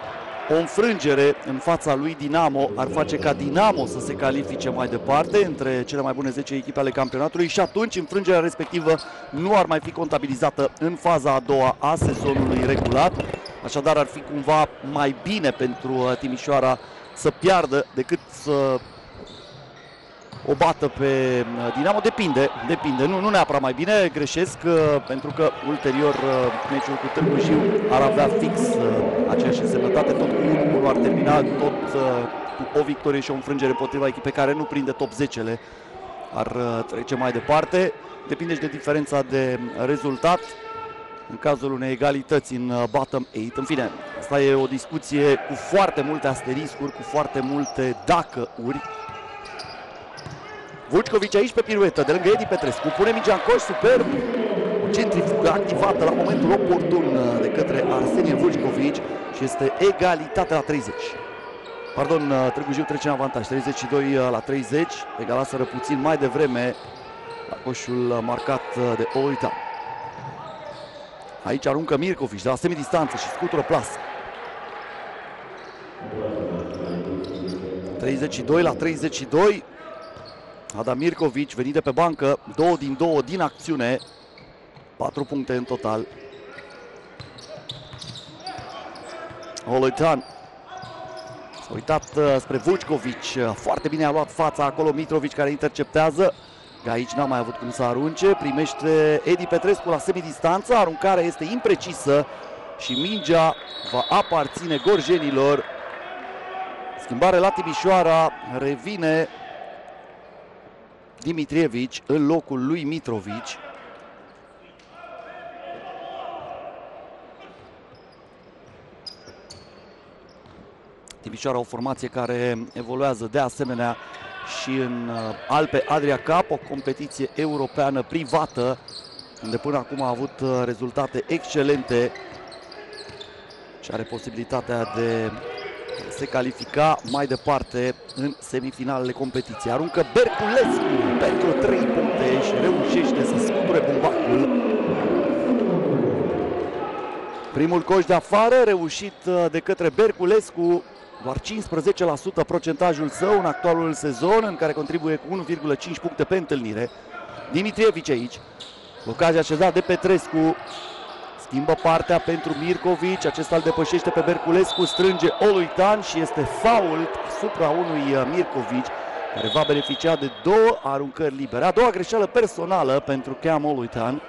Speaker 1: O înfrângere în fața lui Dinamo ar face ca Dinamo să se califice mai departe între cele mai bune zece echipe ale campionatului și atunci înfrângerea respectivă nu ar mai fi contabilizată în faza a doua a sezonului regulat. Așadar ar fi cumva mai bine pentru Timișoara să piardă decât să o bată pe Dinamo. Depinde, depinde, nu, nu neapărat mai bine, greșesc, pentru că ulterior meciul cu Târgu Jiu ar avea fix aceeași însemnătate, tot cu unu unu ar termina, tot cu o victorie și o înfrângere împotriva echipei care nu prinde top zece-le ar trece mai departe. Depinde și de diferența de rezultat în cazul unei egalități în bottom opt. În fine, asta e o discuție cu foarte multe asteriscuri, cu foarte multe dacă-uri. Vuckovic aici pe piruetă, de lângă Edi Petrescu, pune mingea în coș, superb, o centrifugă activată la momentul oportun de către Arsenie Vuckovic și este egalitate la treizeci. Pardon, Târgu Jiu trece în avantaj, treizeci și doi la treizeci, egalaseră puțin mai devreme la coșul marcat de Oloitan. Aici aruncă Mirkovic de la semidistanță și scutură plasă. treizeci și doi la treizeci și doi. Adam Mirkovic venit de pe bancă, două din două din acțiune, patru puncte în total. Oloitan s-a uitat spre Vuckovic, foarte bine a luat fața acolo Mitrovic care interceptează. Aici n-a mai avut cum să arunce, primește Edi Petrescu la semidistanță, aruncarea este imprecisă și mingea va aparține gorjenilor. Schimbare la Timișoara, revine Dimitrievic în locul lui Mitrovic. Timișoara o formație care evoluează de asemenea și în Alpe Adria Cup, o competiție europeană privată, unde până acum a avut rezultate excelente și are posibilitatea de se califica mai departe în semifinalele competiției. Aruncă Berculescu pentru trei puncte și reușește să scuture bumbacul. Primul coș de afară reușit de către Berculescu, doar cincisprezece la sută procentajul său în actualul sezon, în care contribuie cu unu virgulă cinci puncte pe întâlnire. Dimitrievic aici, ocazia așezat de Petrescu, schimbă partea pentru Mirkovic, acesta îl depășește pe Berculescu, strânge Oloitan și este fault asupra unui Mirkovic, care va beneficia de două aruncări libere. A doua greșeală personală pentru Cam Oloitan.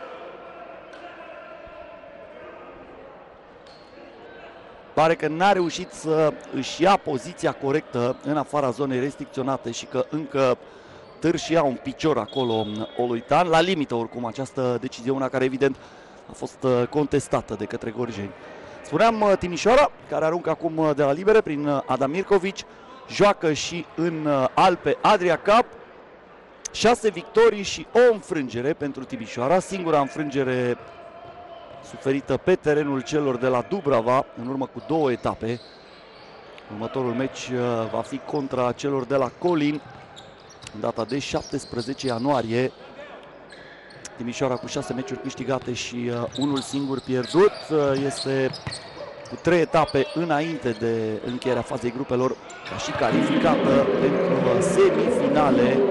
Speaker 1: Pare că n-a reușit să își ia poziția corectă în afara zonei restricționate și că încă târșia un picior acolo Oloitan. La limită oricum această decizie, una care evident a fost contestată de către gorjeni. Spuneam Timișoara, care aruncă acum de la libere prin Adam Mirkovic, joacă și în Alpe Adria Cup. Șase victorii și o înfrângere pentru Timișoara, singura înfrângere suferită pe terenul celor de la Dubrava în urmă cu două etape. Următorul meci va fi contra celor de la Colin în data de șaptesprezece ianuarie. Timișoara cu șase meciuri câștigate și uh, unul singur pierdut. Uh, este cu trei etape înainte de încheierea fazei grupelor ca și calificată pentru uh, semifinale,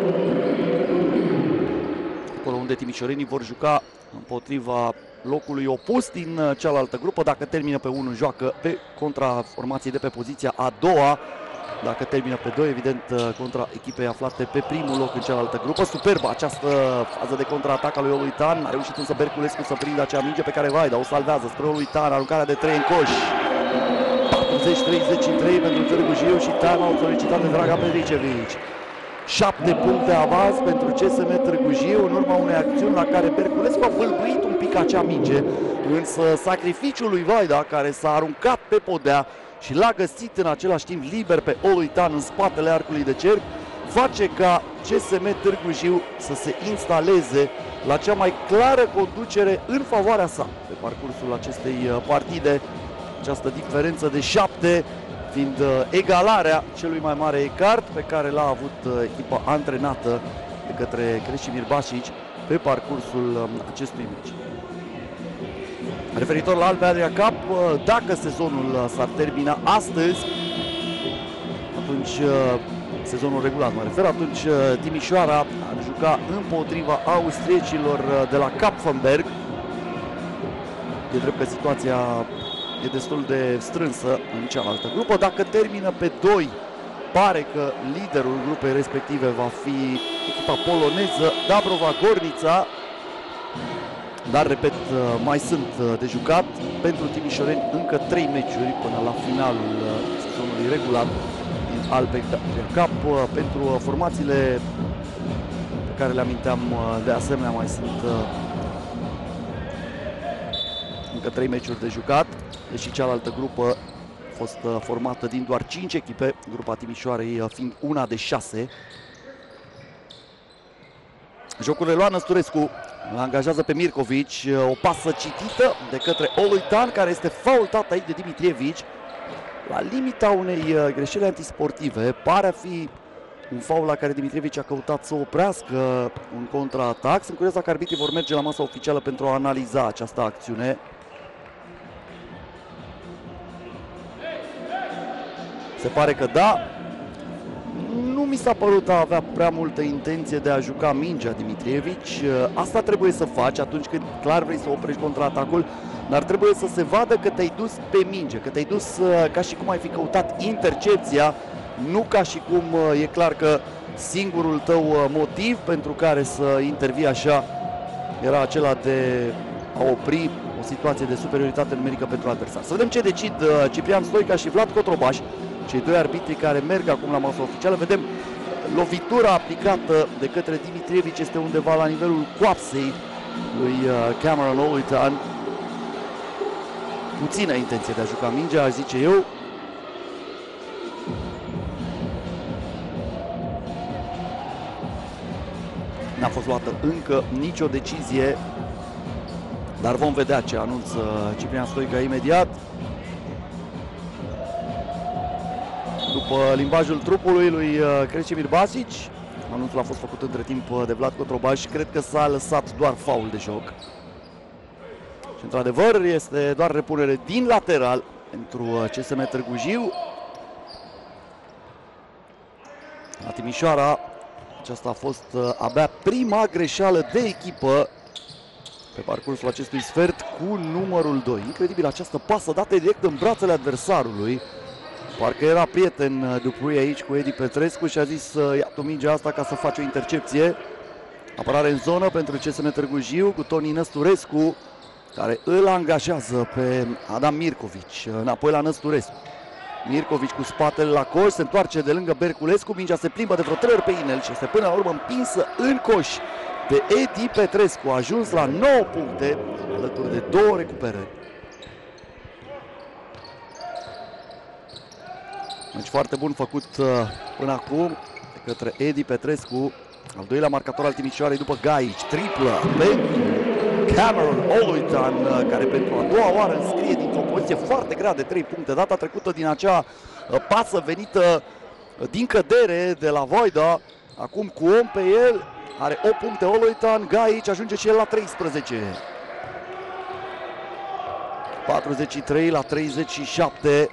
Speaker 1: acolo unde timișorenii vor juca împotriva locului opus din uh, cealaltă grupă. Dacă termină pe unu, joacă pe contra formației de pe poziția a doua. Dacă termină pe doi, evident, contra echipei aflate pe primul loc în cealaltă grupă. Superbă această fază de contraatac a lui Oloitan. A reușit însă Berculescu să prindă acea minge pe care Vaida o salvează spre Oloitan. Aruncarea de trei în coș. patruzeci treizeci și trei pentru Târgu Jiu și time-out solicitat de Draga Petricevic. Șapte puncte avans pentru C S M Târgu Jiu în urma unei acțiuni la care Berculescu a vâlbuit un pic acea minge. Însă sacrificiul lui Vaida, care s-a aruncat pe podea și l-a găsit în același timp liber pe Oloitan în spatele arcului de cerc, face ca C S M Târgu Jiu să se instaleze la cea mai clară conducere în favoarea sa pe parcursul acestei partide. Această diferență de șapte fiind egalarea celui mai mare ecart pe care l-a avut echipa antrenată de către Cresimir Basic pe parcursul acestui meci. Referitor la Adria Cup, dacă sezonul s-ar termina astăzi, atunci, sezonul regulat mă refer, atunci Timișoara ar juca împotriva austriecilor de la Kapfenberg. E drept că situația e destul de strânsă în cealaltă grupă. Dacă termină pe doi, pare că liderul grupei respective va fi echipa poloneză Dąbrowa Górnicza. Dar, repet, mai sunt de jucat pentru timișoreni încă trei meciuri până la finalul sezonului regulat din Adria Cup. Pentru formațiile pe care le aminteam, de asemenea, mai sunt încă trei meciuri de jucat, deși cealaltă grupă a fost formată din doar cinci echipe, grupa Timișoarei fiind una de șase. Jocurile lui Năsturescu îl angajează pe Mirković, o pasă citită de către Oluitan, care este faultat aici de Dimitrievici la limita unei greșeli antisportive. Pare a fi un faul la care Dimitrievici a căutat să oprească un contraatac. Sunt curios dacă arbitrii vor merge la masa oficială pentru a analiza această acțiune. Se pare că da. Nu mi s-a părut a avea prea multă intenție de a juca mingea Dimitrievici. Asta trebuie să faci atunci când clar vrei să oprești contraatacul, dar trebuie să se vadă că te-ai dus pe minge, că te-ai dus ca și cum ai fi căutat intercepția, nu ca și cum e clar că singurul tău motiv pentru care să intervii așa era acela de a opri o situație de superioritate numerică pentru adversar. Să vedem ce decid Ciprian Stoica și Vlad Cotrobaș, cei doi arbitri care merg acum la masa oficială. Vedem lovitura aplicată de către Dimitrievici este undeva la nivelul coapsei lui Cameron Oluitan. Puțină intenție de a juca mingea, aș zice eu. N-a fost luată încă nicio decizie, dar vom vedea ce anunță Ciprian Stoica imediat. După limbajul trupului lui Krešimir Basić, anunțul a fost făcut între timp de Vlad Cotrobaș. Cred că s-a lăsat doar faul de joc. Și într-adevăr este doar repunere din lateral pentru C S M Târgu Jiu. La Timișoara aceasta a fost abia prima greșeală de echipă pe parcursul acestui sfert cu numărul doi. Incredibil această pasă dată direct în brațele adversarului. Parcă era prieten Dupuy aici cu Edi Petrescu și a zis: ia tu mingea asta ca să faci o intercepție. Apărare în zonă pentru C S M Târgu Jiu cu Toni Năsturescu, care îl angajează pe Adam Mirković. Înapoi la Năsturescu. Mirković cu spatele la coș, se întoarce de lângă Berculescu, mingea se plimbă de vreo trei ori pe inel și este până la urmă împinsă în coș de Edi Petrescu. A ajuns la nouă puncte alături de două recuperări. Deci foarte bun făcut până acum de către Edi Petrescu, al doilea marcator al Timișoarei după Gaici. Triplă pentru Cameron Oluitan, care pentru a doua oară înscrie dintr-o poziție foarte grea de trei puncte. Data trecută din acea pasă venită din cădere de la Voida. Acum cu om pe el, are opt puncte Oluitan. Gaici ajunge și el la treisprezece. patruzeci și trei la treizeci și șapte.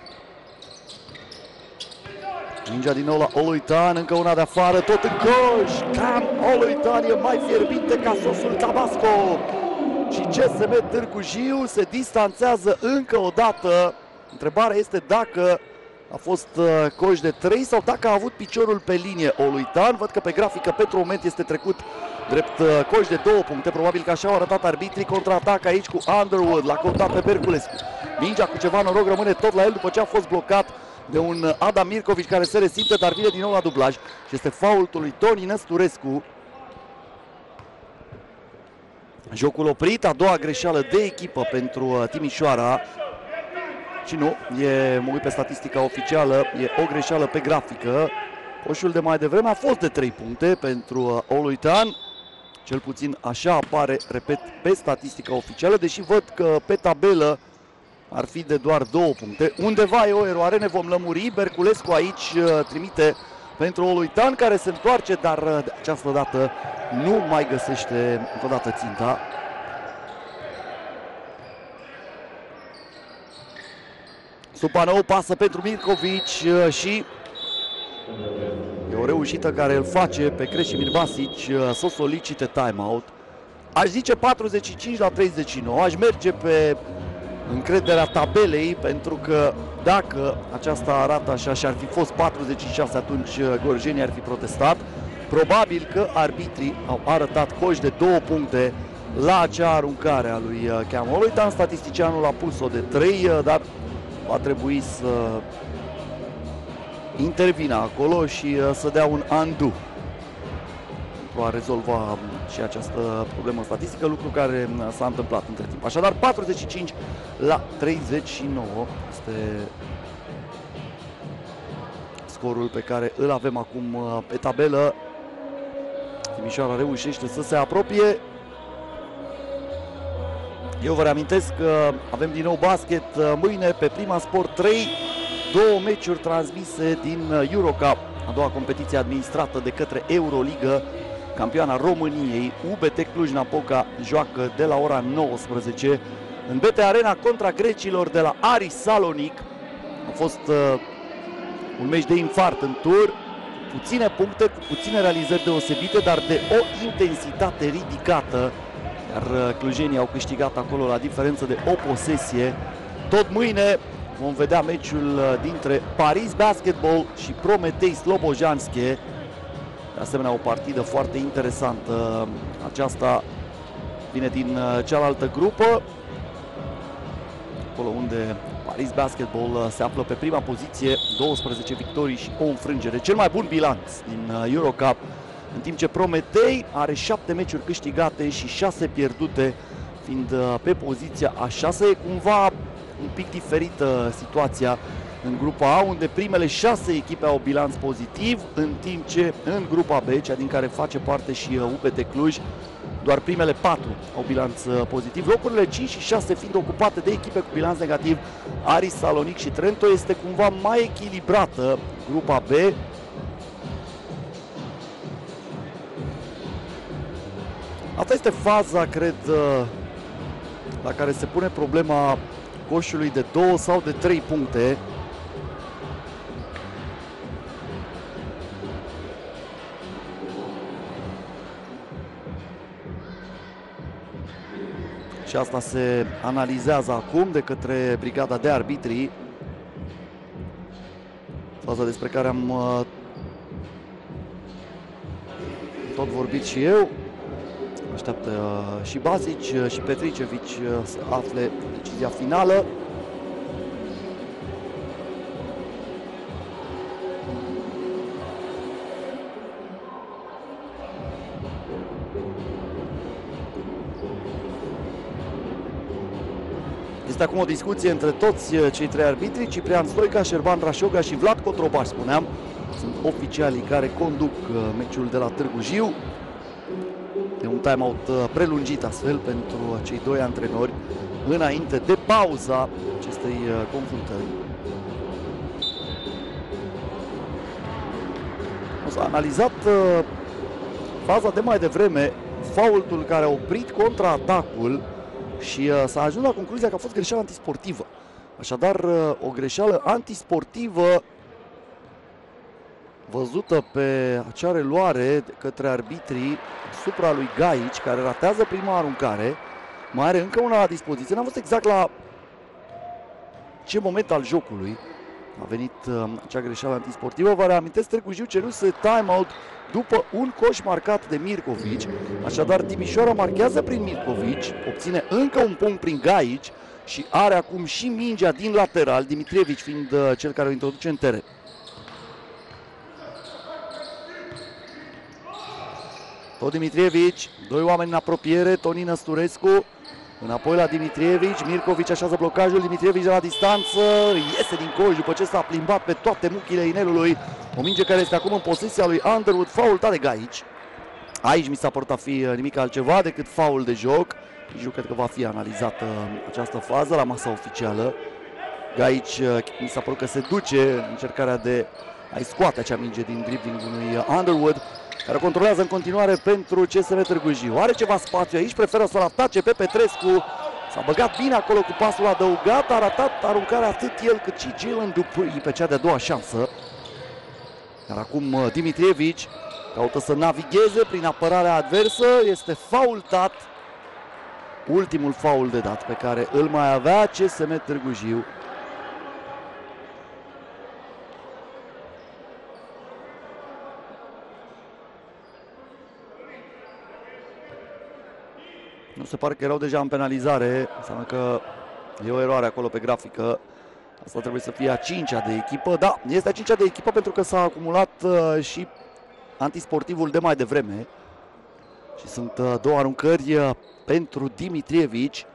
Speaker 1: Mingea din nou la Oluitan, încă una de afară, tot în coș. Cam Oluitan e mai fierbinte ca sosul Tabasco. Și C S M Târgu Jiu se distanțează încă o dată. Întrebarea este dacă a fost coș de trei sau dacă a avut piciorul pe linie Oluitan. Văd că pe grafică pentru moment este trecut drept coș de două puncte. Probabil că așa au arătat arbitrii. Contraatac aici cu Underwood, l-a căutat pe Berculescu. Mingea cu ceva noroc rămâne tot la el după ce a fost blocat de un Adam Mirković care se resimte, dar vine din nou la dublaj și este faultul lui Toni Năsturescu. Jocul oprit, a doua greșeală de echipă pentru Timișoara. Și nu, e, mă uit pe statistica oficială, e o greșeală pe grafică. Coșul de mai devreme a fost de trei puncte pentru Oluitan. Cel puțin așa apare, repet, pe statistica oficială, deși văd că pe tabelă ar fi de doar două puncte. Undeva e o eroare, ne vom lămuri. Berculescu aici trimite pentru Oluitan, care se întoarce, dar de această dată nu mai găsește încă o dată ținta. Supanou pasă pentru Mirković și e o reușită care îl face pe Krešimir Basic să solicite timeout. Aș zice patruzeci și cinci la treizeci și nouă, aș merge pe încrederea tabelei, pentru că dacă aceasta arată așa și ar fi fost patruzeci și șase, atunci gorjenii ar fi protestat. Probabil că arbitrii au arătat coș de două puncte la acea aruncare a lui Cam Holoitan. Statisticianul a pus-o de trei, dar va trebui să intervină acolo și să dea un undo pentru a rezolva și această problemă statistică, lucru care s-a întâmplat între timp. Așadar, patruzeci și cinci la treizeci și nouă este scorul pe care îl avem acum pe tabelă. Timișoara reușește să se apropie. Eu vă reamintesc că avem din nou basket mâine pe Prima Sport trei, două meciuri transmise din Eurocup, a doua competiție administrată de către Euroligă. Campioana României, U B T Cluj-Napoca, joacă de la ora nouăsprezece în B T Arena contra grecilor de la Aris Salonic. A fost uh, un meci de infart în tur, puține puncte, cu puține realizări deosebite, dar de o intensitate ridicată, iar uh, clujenii au câștigat acolo la diferență de o posesie. Tot mâine vom vedea meciul uh, dintre Paris Basketball și Prometei Slobojanske. De asemenea, o partidă foarte interesantă. Aceasta vine din cealaltă grupă, acolo unde Paris Basketball se află pe prima poziție, douăsprezece victorii și o înfrângere, cel mai bun bilanț din Eurocup, în timp ce Prometei are șapte meciuri câștigate și șase pierdute, fiind pe poziția a șasea. E cumva un pic diferită situația în grupa A, unde primele șase echipe au bilanț pozitiv, în timp ce în grupa B, cea din care face parte și U B T Cluj, doar primele patru au bilanț pozitiv. Locurile cinci și șase fiind ocupate de echipe cu bilanț negativ, Aris Salonic și Trento. Este cumva mai echilibrată grupa B. Asta este faza, cred, la care se pune problema coșului de două sau de trei puncte. Și asta se analizează acum de către brigada de arbitri. Faza despre care am uh, tot vorbit și eu. Așteaptă uh, și Basic uh, și Petricevic uh, să afle decizia finală. Este acum o discuție între toți cei trei arbitri, Ciprian Stoica, Șerban Rașoga și Vlad Cotrobaș, spuneam. Sunt oficialii care conduc meciul de la Târgu Jiu. E un timeout prelungit astfel pentru cei doi antrenori înainte de pauza acestei confruntări. S-a analizat faza de mai devreme, faultul care a oprit contraatacul și uh, s-a ajuns la concluzia că a fost greșeală antisportivă. Așadar, uh, o greșeală antisportivă văzută pe acea reluare de către arbitrii supra lui Gaici, care ratează prima aruncare. Mai are încă una la dispoziție. N-a fost exact la ce moment al jocului a venit uh, acea greșeală antisportivă. Vă reamintesc, Târgu Jiu ceruse timeout după un coș marcat de Mirković. Așadar, Timișoara marchează prin Mirković, obține încă un punct prin Gaici și are acum și mingea din lateral, Dimitrievici fiind uh, cel care o introduce în teren. Tot Dimitrievici, doi oameni în apropiere, Tonin Năsturescu, înapoi la Dimitrievici, Mirković așează blocajul, Dimitrievici de la distanță, iese din coș după ce s-a plimbat pe toate muchile inelului. O minge care este acum în posesia lui Underwood, faultat de Gaici. Aici mi s-a părut a fi nimic altceva decât faul de joc. Eu cred că va fi analizată această fază la masa oficială. Gaici mi s-a părut că se duce în încercarea de a-i scoate acea minge din dribbling-ul lui Underwood, care controlează în continuare pentru C S M Târgu Jiu. Are ceva spațiu aici, preferă să-l atace pe Petrescu. S-a băgat bine acolo cu pasul adăugat, a ratat aruncarea atât el cât și Jalen Dupree pe cea de-a doua șansă. Iar acum Dimitrievici caută să navigheze prin apărarea adversă, este faultat. Ultimul faul de dat pe care îl mai avea C S M Târgu Jiu. Nu se pare că erau deja în penalizare, înseamnă că e o eroare acolo pe grafică. Asta trebuie să fie a cincea de echipă. Da, este a cincea de echipă pentru că s-a acumulat uh, și antisportivul de mai devreme. Și sunt uh, două aruncări uh, pentru Dimitrievici.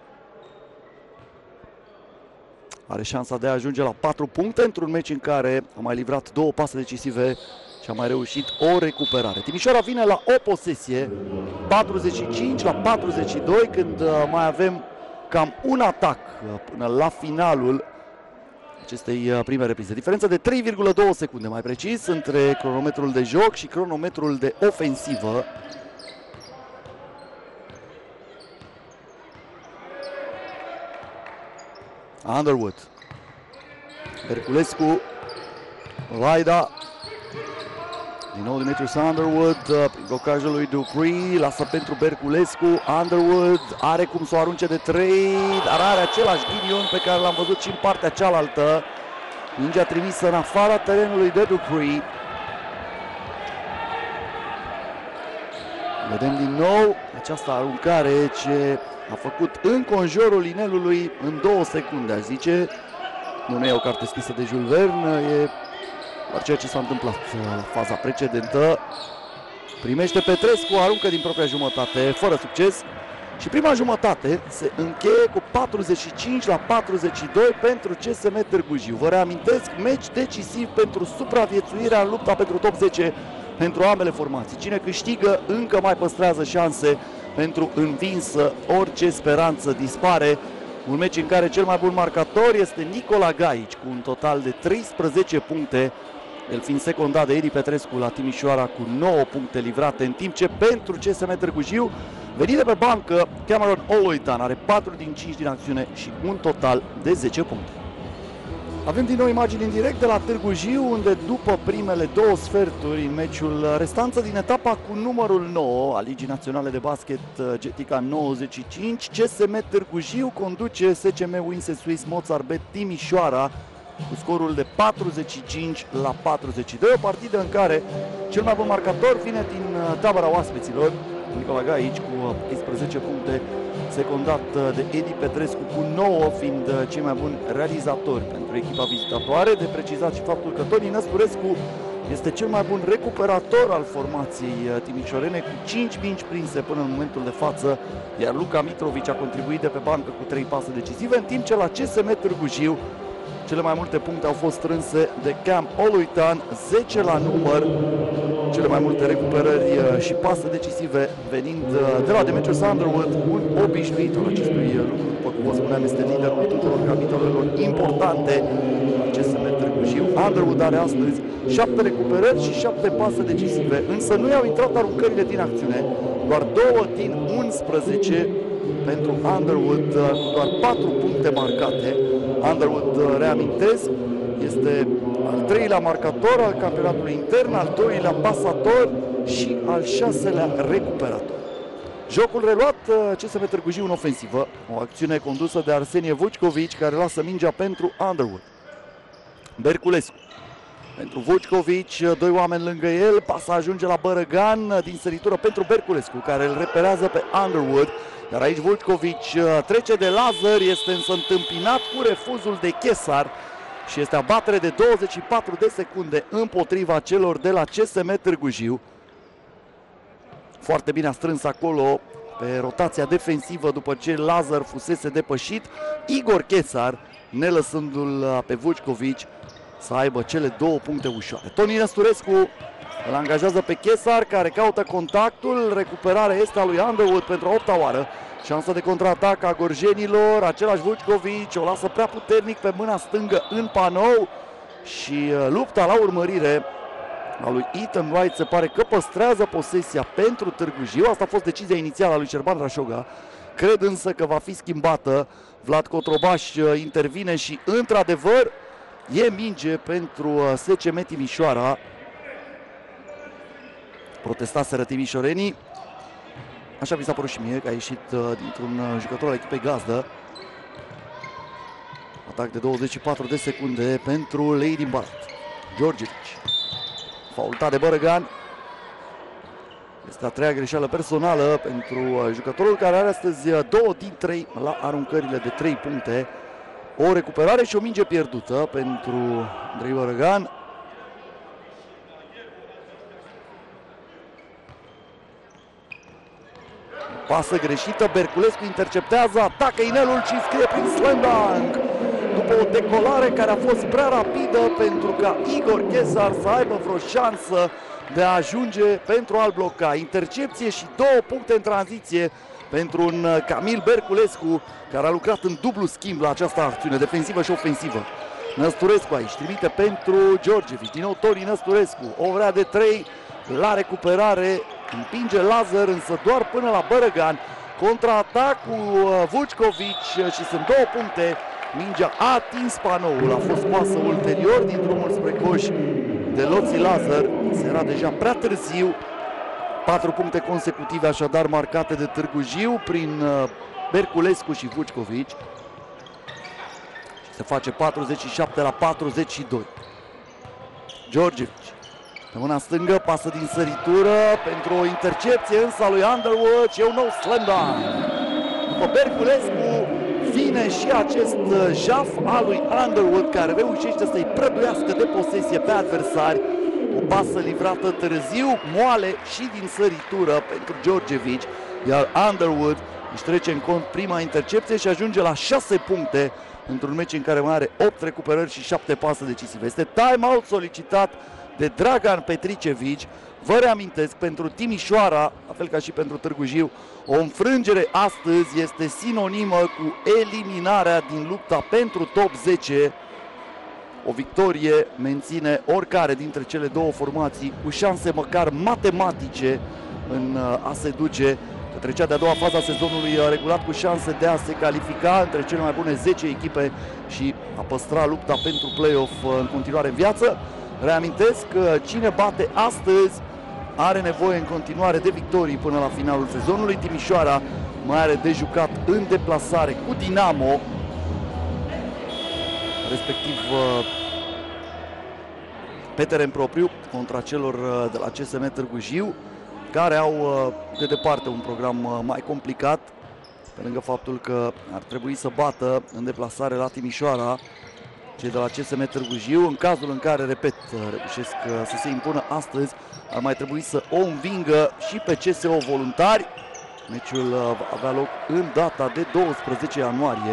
Speaker 1: Are șansa de a ajunge la patru puncte într-un meci în care a mai livrat două pase decisive și a mai reușit o recuperare. Timișoara vine la o posesie, patruzeci și cinci la patruzeci și doi, când uh, mai avem cam un atac uh, până la finalul acestei uh, prime reprize. Diferență de trei virgulă doi secunde, mai precis, între cronometrul de joc și cronometrul de ofensivă. Underwood, Berculescu, Vaida, din nou Dimitrius Underwood, prin blocajul lui Dupree, lasă pentru Berculescu. Underwood are cum să o arunce de trei, dar are același ghinion pe care l-am văzut și în partea cealaltă. Mingea trimisă în afara terenului de Dupree. Vedem din nou această aruncare ce a făcut înconjurul inelului în două secunde, aș zice. Nu e o carte scrisă de Jules Verne, e doar ceea ce s-a întâmplat la faza precedentă. Primește Petrescu, aruncă din propria jumătate, fără succes. Și prima jumătate se încheie cu patruzeci și cinci la patruzeci și doi pentru C S M Târgu Jiu. Vă reamintesc, meci decisiv pentru supraviețuirea în lupta pentru top zece pentru ambele formații. Cine câștigă încă mai păstrează șanse pentru învinsă, orice speranță dispare. Un meci în care cel mai bun marcator este Nicola Gaici, cu un total de treisprezece puncte, el fiind secundat de Edi Petrescu la Timișoara cu nouă puncte livrate, în timp ce pentru C S M Târgu Jiu, venit de pe bancă, Cameron Oloitan are patru din cinci din acțiune și un total de zece puncte. Avem din nou imagini în direct de la Târgu Jiu, unde după primele două sferturi în meciul restanță din etapa cu numărul nouă a Ligii Naționale de Basket Getica nouăzeci și cinci, C S M Târgu Jiu conduce S C M Winsesuiz Mozarbet Timișoara cu scorul de patruzeci și cinci la patruzeci și doi, o partidă în care cel mai bun marcator vine din tabăra oaspeților, Nicola Gaici, cu paisprezece puncte, secundat de Edi Petrescu cu nouă, fiind cei mai buni realizatori pentru echipa vizitatoare. De precizat și faptul că Toni Năsturescu este cel mai bun recuperator al formației timișorene, cu cinci mingi prinse până în momentul de față, iar Luca Mitrovici a contribuit de pe bancă cu trei pase decisive, în timp ce la C S M Târgu Jiu cele mai multe puncte au fost strânse de Cam Oloitan, zece la număr, cele mai multe recuperări și pase decisive venind de la Demetrius Underwood, un obișnuitor acestui lucru, după cum vă spuneam, este liderul tuturor capitolelor importante C S M Târgu Jiu. Underwood are astăzi șapte recuperări și șapte pase decisive, însă nu i-au intrat aruncările din acțiune, doar două din unsprezece pentru Underwood, cu doar patru puncte marcate. Underwood, reamintesc, este al treilea marcator al campionatului intern, al doilea pasator și al șaselea recuperator. Jocul reluat, C S M Târgu Jiu în ofensivă, o acțiune condusă de Arsenie Vuckovici, care lasă mingea pentru Underwood. Berculescu pentru Vuckovici, doi oameni lângă el, pasa ajunge la Bărăgan din săritură pentru Berculescu, care îl reperează pe Underwood. Dar aici Vuckovici trece de Lazar, este însă întâmpinat cu refuzul de Chesar și este abatere de douăzeci și patru de secunde împotriva celor de la C S M Târgu Jiu. Foarte bine a strâns acolo pe rotația defensivă după ce Lazar fusese depășit Igor Chesar, nelăsându-l pe Vuckovici să aibă cele două puncte ușoare. Toni Năsturescu îl angajează pe Chesar, care caută contactul. Recuperarea este a lui Underwood pentru a opta oară. Șansă de contraatac a gorjenilor. Același Vuckovici o lasă prea puternic pe mâna stângă în panou. Și lupta la urmărire a lui Ethan Wright se pare că păstrează posesia pentru Târgu Jiu. Asta a fost decizia inițială a lui Șerban Rașoga. Cred însă că va fi schimbată. Vlad Cotrobaș intervine și într-adevăr e minge pentru S C M Timișoara. Protestaseră timișorenii. Așa mi s-a părut și mie, că a ieșit dintr-un jucător al echipei gazdă. Atac de douăzeci și patru de secunde pentru lei din Barat. Georgevici. Faultat de Bărăgan. Este a treia greșeală personală pentru jucătorul care are astăzi două din trei la aruncările de trei puncte. O recuperare și o minge pierdută pentru Andrei Bărăgan. Pasă greșită, Berculescu interceptează, atacă inelul și scrie prin slam dunk. După o decolare care a fost prea rapidă pentru ca Igor Ghesar să aibă vreo șansă de a ajunge pentru a-l bloca. Intercepție și două puncte în tranziție pentru un Camil Berculescu, care a lucrat în dublu schimb la această acțiune, defensivă și ofensivă. Năsturescu aici, trimite pentru Georgevici, din nou Tori Năsturescu, o vrea de trei, la recuperare, împinge Lazar, însă doar până la Bărăgan. Contraatac cu Vuckovici și sunt două puncte. Mingea a atins panoul, a fost scoasă ulterior din drumul spre coș de Loții Lazar. Se era deja prea târziu. Patru puncte consecutive așadar marcate de Târgu Jiu prin Berculescu și Vuckovici. Se face patruzeci și șapte la patruzeci și doi. Georgevici. Pe mâna stângă, pasă din săritură pentru o intercepție însă a lui Underwood și e un nou slam dunk. După Berculescu vine și acest jaf al lui Underwood, care reușește să-i prăduiască de posesie pe adversari. O pasă livrată târziu, moale și din săritură pentru Georgevici, iar Underwood își trece în cont prima intercepție și ajunge la șase puncte într-un meci în care mai are opt recuperări și șapte pase decisive. Este time-out solicitat de Dragan Petricevici. Vă reamintesc, pentru Timișoara, la fel ca și pentru Târgu Jiu, o înfrângere astăzi este sinonimă cu eliminarea din lupta pentru top zece. O victorie menține oricare dintre cele două formații cu șanse măcar matematice în a se duce către cea de-a doua fază a sezonului regulat, cu șanse de a se califica între cele mai bune zece echipe și a păstra lupta pentru play-off în continuare în viață. Reamintesc că cine bate astăzi are nevoie în continuare de victorii până la finalul sezonului. Timișoara mai are de jucat în deplasare cu Dinamo, respectiv pe teren propriu, contra celor de la C S M Târgu Jiu, care au de departe un program mai complicat, pe lângă faptul că ar trebui să bată în deplasare la Timișoara cei de la C S M Târgu Jiu. În cazul în care, repet, reușesc să se impună astăzi, ar mai trebui să o învingă și pe C S O Voluntari. Meciul va avea loc în data de douăsprezece ianuarie,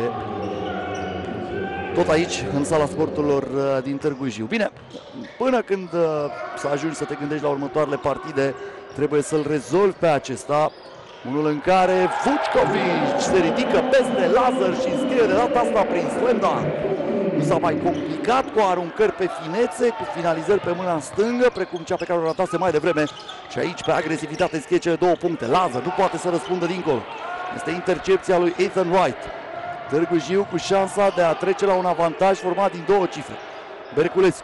Speaker 1: tot aici, în sala sporturilor din Târgu Jiu. Bine, până când să ajungi să te gândești la următoarele partide, trebuie să-l rezolvi pe acesta. Unul în care Vuckovici se ridică peste Lazar și înscrie de data asta prin slam dunk. Nu s-a mai complicat, cu aruncări pe finețe, cu finalizări pe mâna stângă, precum cea pe care o ratase mai devreme. Și aici, pe agresivitate, înscrie cele două puncte. Lazar nu poate să răspundă dincolo. Este intercepția lui Ethan Wright. Târgu Jiu cu șansa de a trece la un avantaj format din două cifre. Berculescu.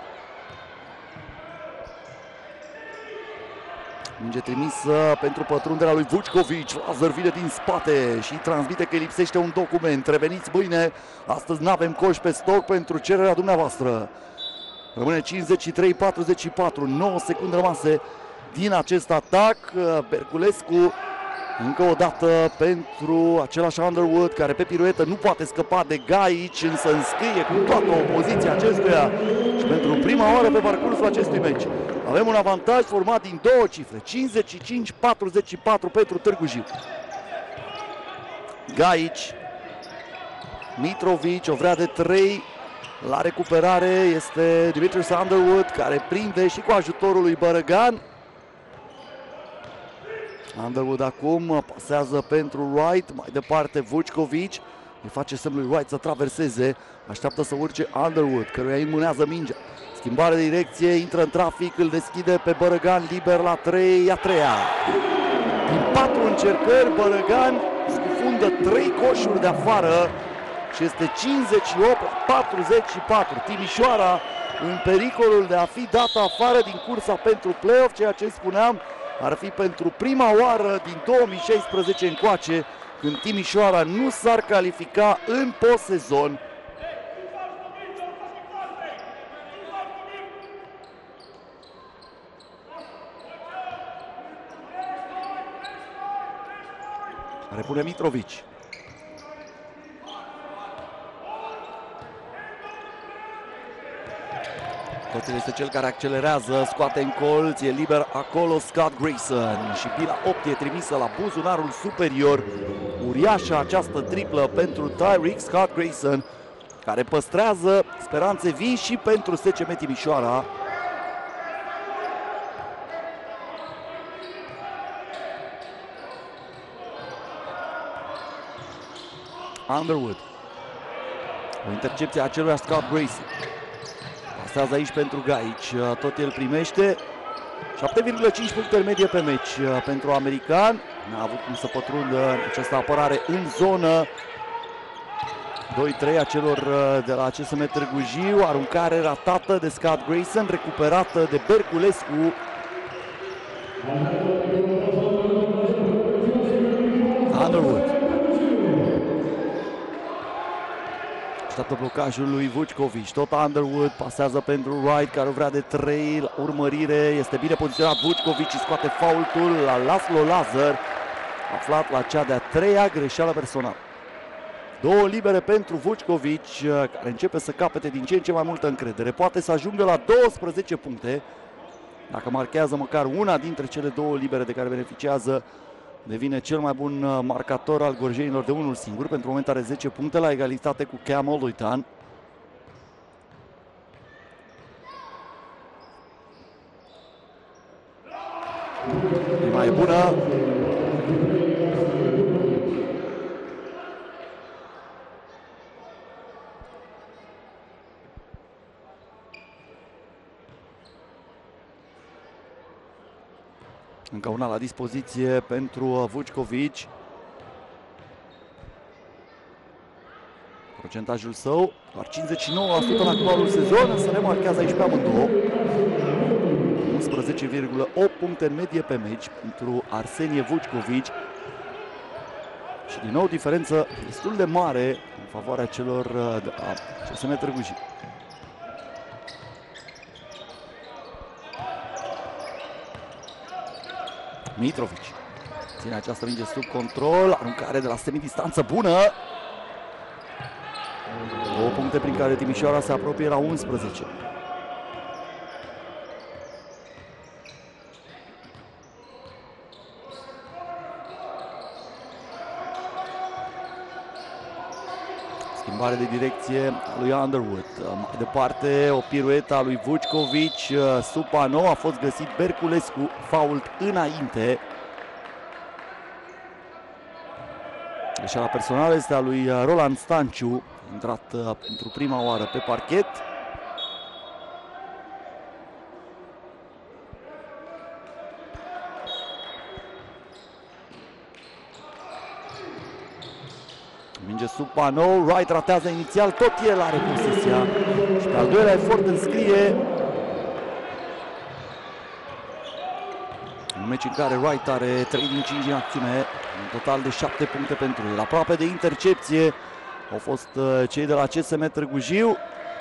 Speaker 1: Minge trimisă pentru pătrunderea lui Vuckovici. Lazar vine din spate și transmite că îi lipsește un document. Reveniți mâine, astăzi n-avem coș pe stoc pentru cererea dumneavoastră. Rămâne cincizeci și trei patruzeci și patru, nouă secunde rămase din acest atac. Berculescu încă o dată pentru același Underwood, care pe piruetă nu poate scăpa de Gaici, însă înscrie cu toată opoziția acestuia și pentru prima oară pe parcursul acestui meci avem un avantaj format din două cifre, cincizeci și cinci patruzeci și patru pentru Târgu Jiu. Gaici, Mitrovici, o vrea de trei, la recuperare este Dimitris Underwood, care prinde și cu ajutorul lui Bărăgan. Underwood acum pasează pentru Wright, mai departe Vuckovici, îi face semnul lui Wright să traverseze, așteaptă să urce Underwood, căruia îi mânează mingea. Schimbare de direcție, intră în trafic, îl deschide pe Bărăgan, liber la trei, a treia. Din patru încercări, Bărăgan scufundă trei coșuri de afară și este cincizeci și opt la patruzeci și patru. Timișoara în pericolul de a fi dată afară din cursa pentru play-off, ceea ce spuneam ar fi pentru prima oară din două mii șaisprezece încoace când Timișoara nu s-ar califica în post-sezon. Repune Mitrovici. Totul este cel care accelerează, scoate în colț, e liber acolo Scott Grayson și bila opt e trimisă la buzunarul superior. Uriașă această triplă pentru Tyreek Scott Grayson, care păstrează speranțe vii și pentru S C M Timișoara. Underwood. O intercepție a acelui Scott Grayson. Pasează aici pentru Gaici. Tot el primește. șapte virgulă cinci puncte în medie pe meci pentru american. N-a avut cum să pătrundă această apărare în zonă. doi trei a celor de la C S M Târgu Jiu. Aruncare ratată de Scott Grayson, recuperată de Berculescu. Underwood. Așteaptă blocajul lui Vuckovic. Tot Underwood pasează pentru Wright, care vrea de trei la urmărire. Este bine poziționat Vuckovic și scoate faultul la Laszlo Lazar, aflat la cea de-a treia greșeală personală. Două libere pentru Vuckovic, care începe să capete din ce în ce mai multă încredere. Poate să ajungă la douăsprezece puncte. Dacă marchează măcar una dintre cele două libere de care beneficiază, devine cel mai bun marcator al gorjenilor de unul singur. Pentru moment are zece puncte la egalitate cu Cam Oluitan. Prima e bună. Încă una la dispoziție pentru Vuckovic. Procentajul său, doar cincizeci și nouă la sută în actualul sezon, însă remarchează aici pe amândouă. unsprezece virgulă opt puncte în medie pe meci pentru Arsenie Vuckovic. Și din nou diferență destul de mare în favoarea celor de la C S M Târgu Jiu. Mitrovic ține această minge sub control, aruncare de la semidistanță bună. Două puncte prin care Timișoara se apropie la unsprezece. Schimbare de direcție a lui Underwood. Mai departe, o piruetă a lui Vuckovic sub pano. A fost găsit Berculescu, fault înainte. Greșeala personală este a lui Roland Stanciu, intrat pentru prima oară pe parchet. Minge sub panou, Wright ratează inițial, tot el are posesia și pe al doilea efort înscrie un meci în care Wright are trei din cinci în acțiune, în total de șapte puncte pentru el. Aproape de intercepție au fost cei de la C S M Târgu Jiu.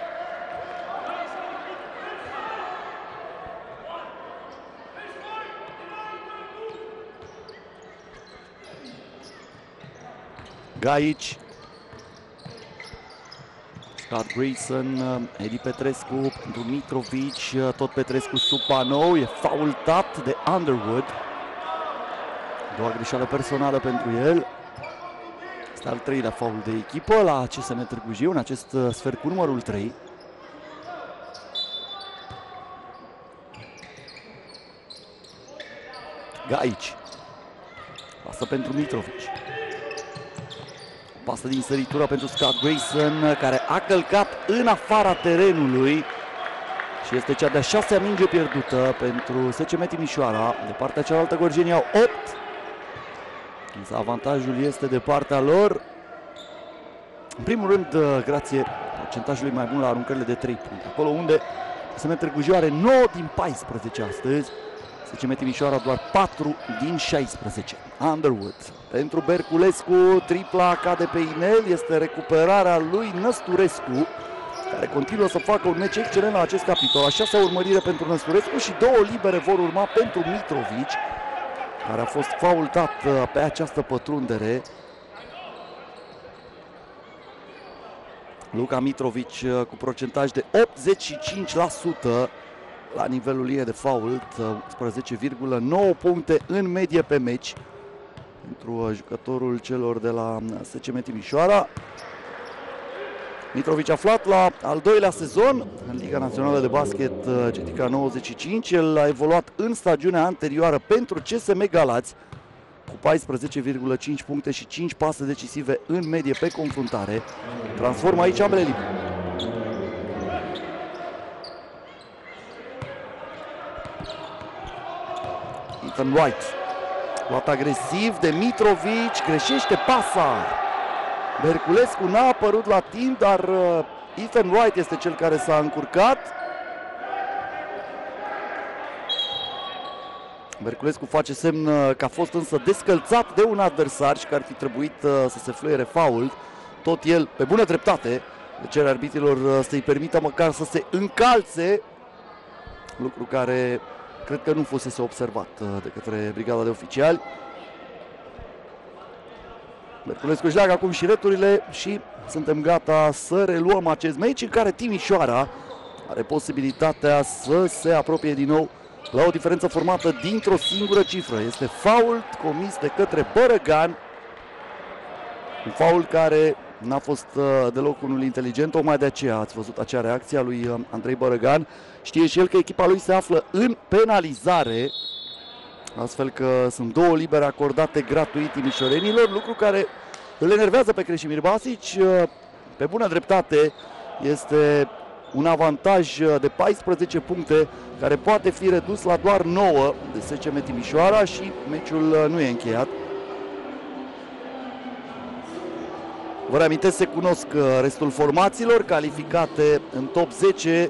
Speaker 1: Gaici, Scott Grayson, Edi Petrescu pentru Mitrovic, tot Petrescu sub panou, e faultat de Underwood. Doua greșeală personală pentru el. Este al treilea faul de echipă la C S M Târgu Jiu în acest sfert cu numărul trei. Gaici, pasă pentru Mitrovic. Pasă din săritură pentru Scott Grayson, care a călcat în afara terenului și este cea de-a șasea minge pierdută pentru S C M Timișoara. De partea cealaltă gorjenii au opt. Însă avantajul este de partea lor. În primul rând, grație procentajului mai bun la aruncările de trei puncte. Acolo unde S M Târgu Jiu are nouă din paisprezece astăzi. S C M Timișoara doar patru din șaisprezece. Underwood pentru Berculescu, tripla cade pe inel, este recuperarea lui Năsturescu, care continuă să facă un meci excelent la acest capitol. A șasea urmărire pentru Năsturescu și două libere vor urma pentru Mitrovici, care a fost faultat pe această pătrundere. Luka Mitrovici cu procentaj de optzeci și cinci la sută la nivelul liniei de fault, unsprezece virgulă nouă puncte în medie pe meci pentru jucătorul celor de la S C M Timișoara. Mitrovici aflat la al doilea sezon în Liga Națională de Basket G T K nouăzeci și cinci. El a evoluat în stagiunea anterioară pentru C S M Galați cu paisprezece virgulă cinci puncte și cinci pase decisive în medie pe confruntare. Transformă aici ambele libere. Ethan Wright, luat agresiv de Mitrovici, greșește pasa. Berculescu n-a apărut la timp, dar Ethan Wright este cel care s-a încurcat. Berculescu face semn că a fost însă descălțat de un adversar și că ar fi trebuit să se fluiere fault. Tot el, pe bună dreptate, le cere arbitrilor să-i permită măcar să se încalțe, lucru care cred că nu fusese observat de către brigada de oficiali. Berculescu își leagă acum șireturile și suntem gata să reluăm acest meci în care Timișoara are posibilitatea să se apropie din nou la o diferență formată dintr-o singură cifră. Este fault comis de către Bărăgan, un fault care n-a fost uh, deloc unul inteligent, tocmai de aceea ați văzut acea reacție a lui uh, Andrei Bărăgan. Știe și el că echipa lui se află în penalizare, astfel că sunt două libere acordate gratuit timișorenilor, lucru care îl enervează pe Creșimir Basici. Uh, pe bună dreptate, este un avantaj de paisprezece puncte care poate fi redus la doar nouă de S C M Timișoara și meciul nu e încheiat. Vă reamintesc, se cunosc restul formațiilor calificate în top zece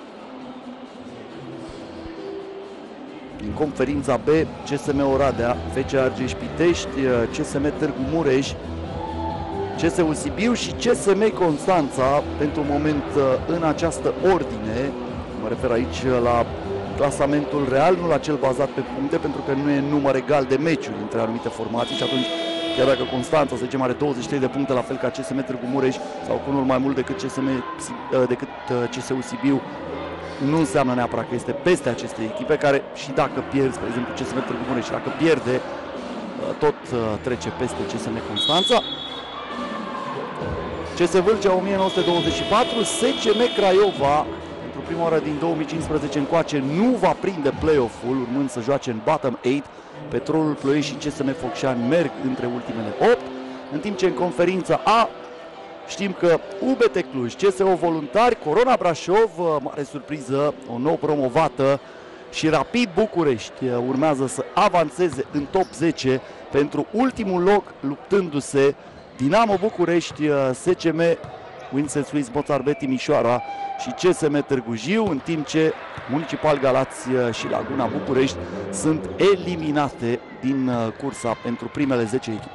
Speaker 1: din conferința B: C S M Oradea, F C Argeș Pitești, C S M Târgu Mureș, C S U Sibiu și C S M Constanța, pentru moment în această ordine. Mă refer aici la clasamentul real, nu la cel bazat pe puncte, pentru că nu e număr egal de meciuri între anumite formații și atunci, chiar dacă Constanța, să zicem, are douăzeci și trei de puncte, la fel ca C S M Târgu Mureș sau cu unul mai mult decât C S M, decât C S U Sibiu, nu înseamnă neapărat că este peste aceste echipe, care și dacă pierd, spre exemplu, C S M Târgu Mureș, și dacă pierde, tot trece peste C S M Constanța. C S Vâlcea o mie nouă sute douăzeci și patru, S C M Craiova, pentru prima oară din două mii cincisprezece încoace, nu va prinde play-off-ul, urmând să joace în bottom opt. Petrolul Ploiești și C S M Focșani merg între ultimele opt, în timp ce în conferința A știm că U B T Cluj, C S O Voluntari, Corona Brașov, mare surpriză, o nouă promovată, și Rapid București urmează să avanseze în top zece pentru ultimul loc, luptându-se Dinamo București, S C M Winset Swiss Mozart B Timișoara și C S M Târgu Jiu, în timp ce Municipal Galați și Laguna București sunt eliminate din cursa pentru primele zece echipe.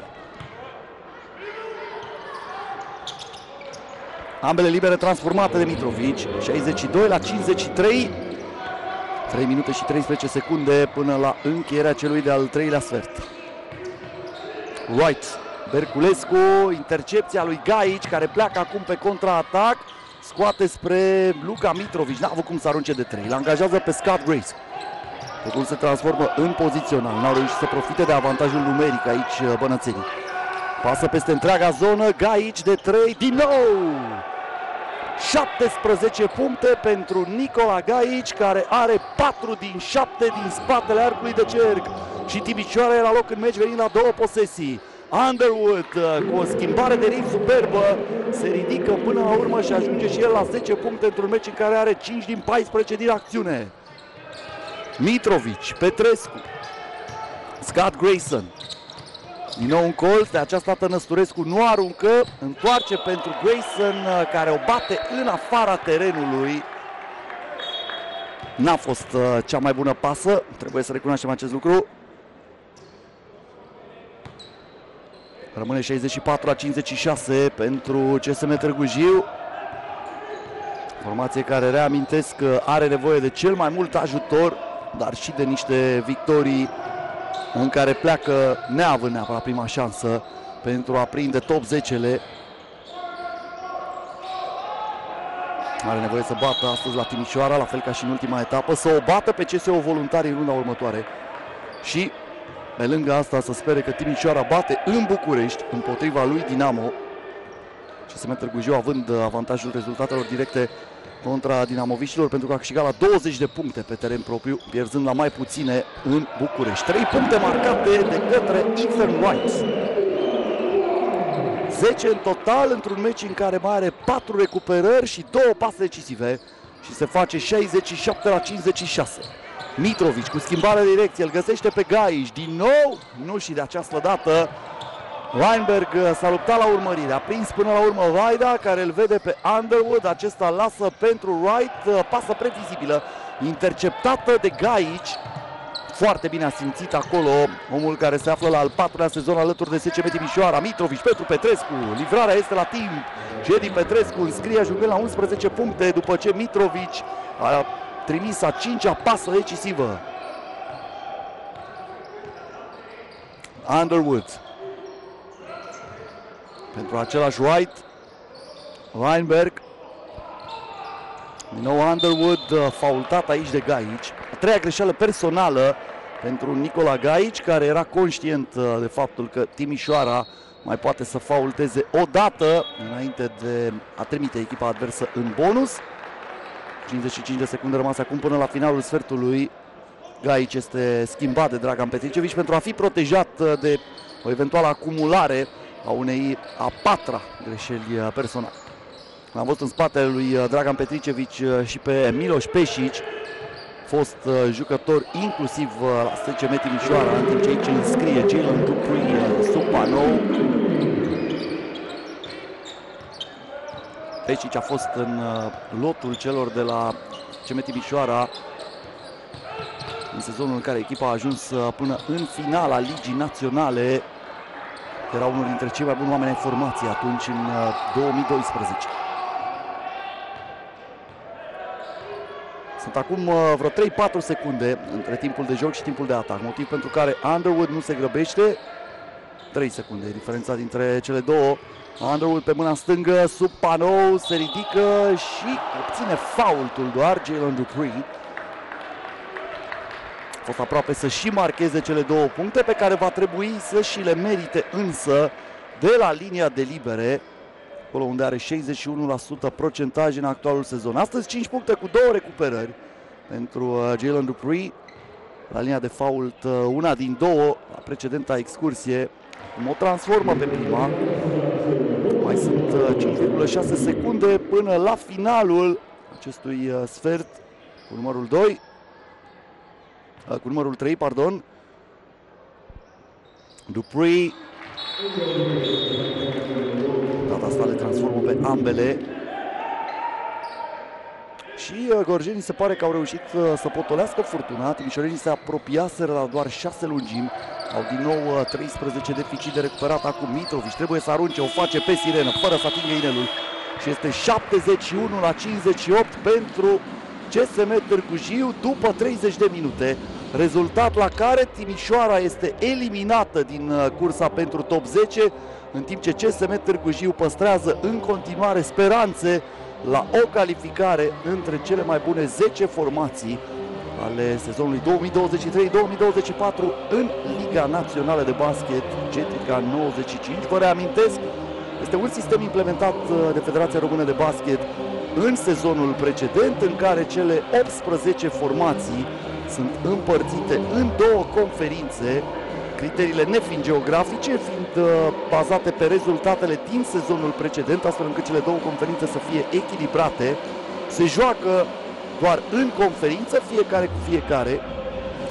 Speaker 1: Ambele libere transformate de Mitrovici, șaizeci și doi la cincizeci și trei, trei minute și treisprezece secunde până la încheierea celui de-al treilea sfert. Wright, Berculescu, intercepția lui Gaici, care pleacă acum pe contraatac, scoate spre Luka Mitrovici, n-a avut cum să arunce de trei, îl angajează pe Scott Grace. Totul se transformă în pozițional, n-au reușit să profite de avantajul numeric aici bănățenii. Pasă peste întreaga zonă, Gaici de trei, din nou! șaptesprezece puncte pentru Nicola Gaici, care are patru din șapte din spatele arcului de cerc. Și Timișoara e la loc în meci, venind la două posesii. Underwood, cu o schimbare de ritm superbă, se ridică până la urmă și ajunge și el la zece puncte într-un meci în care are cinci din paisprezece din acțiune. Mitrovici, Petrescu, Scott Grayson, Din nou un colț, de această dată Năsturescu nu aruncă, întoarce pentru Grayson, care o bate în afara terenului. N-a fost uh, cea mai bună pasă, trebuie să recunoaștem acest lucru. Rămâne șaizeci și patru la cincizeci și șase pentru C S M Târgu Jiu. Formație care, reamintesc, că are nevoie de cel mai mult ajutor, dar și de niște victorii în care pleacă neavând neapărat prima șansă pentru a prinde top zece-le. Are nevoie să bată astăzi la Timișoara, la fel ca și în ultima etapă, să o bată pe C S O Voluntari în runda următoare. Și pe lângă asta să spere că Timișoara bate în București împotriva lui Dinamo. C S M Târgu Jiu având avantajul rezultatelor directe contra dinamoviștilor, pentru că a câștigat la douăzeci de puncte pe teren propriu, pierzând la mai puține în București. trei puncte marcate de către Ethan Wright. zece în total într-un meci în care mai are patru recuperări și două pase decisive și se face șaizeci și șapte la cincizeci și șase. Mitrovic cu schimbare de direcție, îl găsește pe Gaici, din nou, nu și de această dată. Weinberg s-a luptat la urmărire, a prins până la urmă Vaida, care îl vede pe Underwood, acesta lasă pentru Wright, pasă previzibilă, interceptată de Gaici. Foarte bine a simțit acolo omul care se află la al patrulea sezon alături de S C M Timișoara. Mitrovic pentru Petrescu, livrarea este la timp. Gedi Petrescu înscrie ajungând la unsprezece puncte după ce Mitrovic a trimis a cincea pasă decisivă. Underwood pentru același White. Weinberg. Din nou Underwood, faultat aici de Gaici. A treia greșeală personală pentru Nicola Gaici, care era conștient de faptul că Timișoara mai poate să faulteze o dată înainte de a trimite echipa adversă în bonus. cincizeci și cinci de secunde rămase acum până la finalul sfertului. Gaici este schimbat de Dragan Petricevic pentru a fi protejat de o eventuală acumulare a unei a patra greșeli personale. Am văzut în spatele lui Dragan Petricevic și pe Miloș Peșic, fost jucător inclusiv la S C M Timișoara, în timp ce aici înscrie Jalen Dupuy sub panou. Peșic a fost în lotul celor de la C M Timișoara în sezonul în care echipa a ajuns până în finala Ligii Naționale. Era unul dintre cei mai buni oameni ai formației atunci, în două mii doisprezece. Sunt acum vreo trei patru secunde între timpul de joc și timpul de atac, motiv pentru care Underwood nu se grăbește. trei secunde diferența dintre cele două. Underwood pe mâna stângă, sub panou, se ridică și obține faultul doar Jalen Dupuy. A fost aproape să și marcheze cele două puncte, pe care va trebui să și le merite însă de la linia de libere, acolo unde are șaizeci și unu la sută procentaj în actualul sezon. Astăzi cinci puncte cu două recuperări pentru Jalen Dupuy. La linia de fault una din două, la precedenta excursie, cum o transformă pe prima. Mai sunt cinci virgulă șase secunde până la finalul acestui sfert cu numărul doi. Cu numărul trei, pardon. Dupuy. Data asta le transformă pe ambele. Și gorjenii se pare că au reușit să potolească furtuna. Timișorenii se apropiaseră la doar șase lungimi. Au din nou treisprezece deficit de recuperat acum. Mitrovic trebuie să arunce, o face pe sirenă, fără să atingă inelul. Și este șaptezeci și unu la cincizeci și opt pentru C S M Târgu Jiu după treizeci de minute. Rezultat la care Timișoara este eliminată din cursa pentru top zece, în timp ce C S M Târgu Jiu păstrează în continuare speranțe la o calificare între cele mai bune zece formații ale sezonului două mii douăzeci și trei două mii douăzeci și patru în Liga Națională de Basket Getica nouăzeci și cinci. Vă reamintesc, este un sistem implementat de Federația Română de Basket în sezonul precedent, în care cele optsprezece formații sunt împărțite în două conferințe, criteriile nefiind geografice, fiind uh, bazate pe rezultatele din sezonul precedent, astfel încât cele două conferințe să fie echilibrate. Se joacă doar în conferință, fiecare cu fiecare,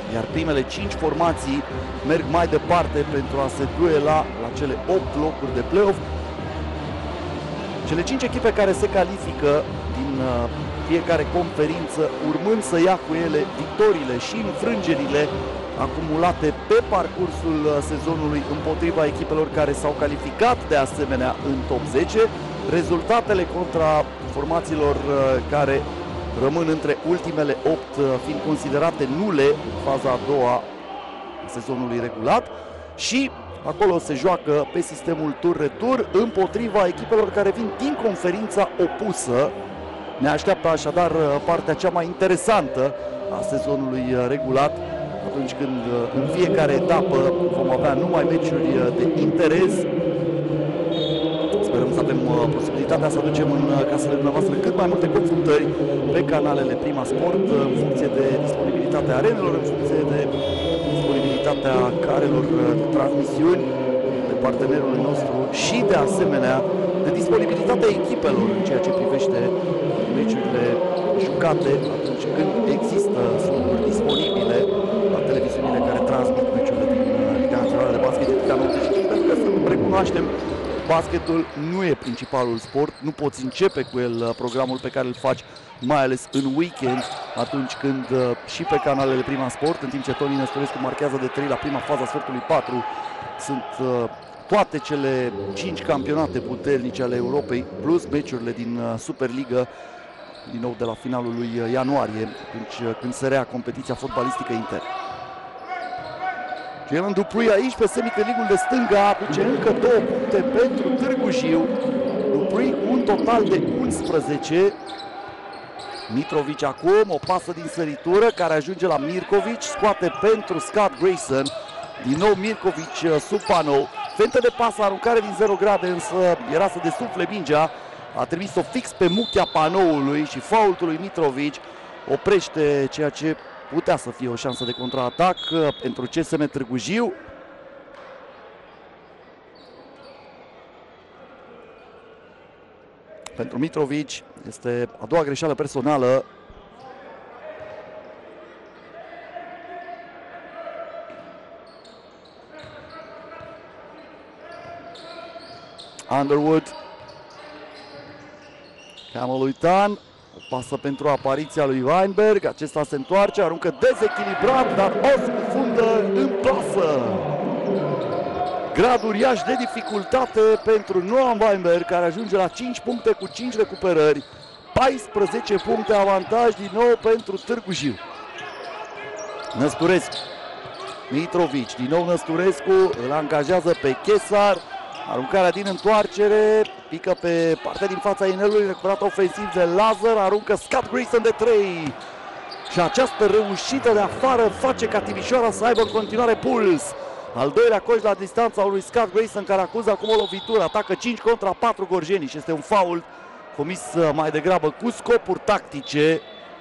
Speaker 1: iar primele cinci formații merg mai departe pentru a se duela la cele opt locuri de play-off. Cele cinci echipe care se califică din fiecare conferință, urmând să ia cu ele victoriile și înfrângerile acumulate pe parcursul sezonului împotriva echipelor care s-au calificat de asemenea în top zece, rezultatele contra formațiilor care rămân între ultimele opt fiind considerate nule în faza a doua a sezonului regulat și acolo se joacă pe sistemul tur-retur împotriva echipelor care vin din conferința opusă. Ne așteaptă așadar partea cea mai interesantă a sezonului regulat, atunci când în fiecare etapă vom avea numai meciuri de interes. Sperăm să avem posibilitatea să aducem în casele dumneavoastră cât mai multe confruntări pe canalele Prima Sport, în funcție de disponibilitatea arenelor, în funcție de disponibilitatea carelor de transmisiuni, de partenerul nostru și de asemenea de disponibilitatea echipelor în ceea ce privește meciurile jucate atunci când există sloturi disponibile la televiziunile care transmit meciurile din Liga Națională de Basket din nouăzeci și cinci, pentru că să recunoaștem, basketul nu e principalul sport, nu poți începe cu el programul pe care îl faci, mai ales în weekend, atunci când și pe canalele Prima Sport, în timp ce Toni Năstărescu marchează de trei la prima fază a sfertului patru, sunt toate cele cinci campionate puternice ale Europei, plus meciurile din Superliga, din nou de la finalul lui ianuarie, atunci când se rea competiția fotbalistică internă. Jalen Dupree aici pe semicăligul de stânga aduce încă două puncte pentru Târgu Jiu. Dupree cu un total de unsprezece. Mitrovic acum, o pasă din săritură care ajunge la Mirkovic, scoate pentru Scott Grayson. Din nou Mirkovic sub panou. Fentă de pasă, aruncare din zero grade, însă era să desufle mingea. A trimis-o fix pe muchea panoului și faultul lui Mitrovic oprește ceea ce putea să fie o șansă de contraatac pentru C S M Târgu Jiu. Pentru Mitrovic este a doua greșeală personală. Underwood. Camel lui Tan. O pasă pentru apariția lui Weinberg. Acesta se întoarce, aruncă dezechilibrat, dar o scufundă în plasă. Grad uriaș de dificultate pentru Noam Weinberg, care ajunge la cinci puncte cu cinci recuperări. paisprezece puncte avantaj din nou pentru Târgu Jiu. Năsturescu. Mitrovic, din nou Năsturescu, îl angajează pe Chesar. Aruncarea din întoarcere, pică pe partea din fața inelului, recuperat ofensiv de Lazar, aruncă Scott Grayson de trei. Și această reușită de afară face ca Timișoara să aibă în continuare puls. Al doilea coș la distanța lui Scott Grayson, care acuză acum o lovitură, atacă cinci contra patru Gorjeni și este un faul comis mai degrabă cu scopuri tactice.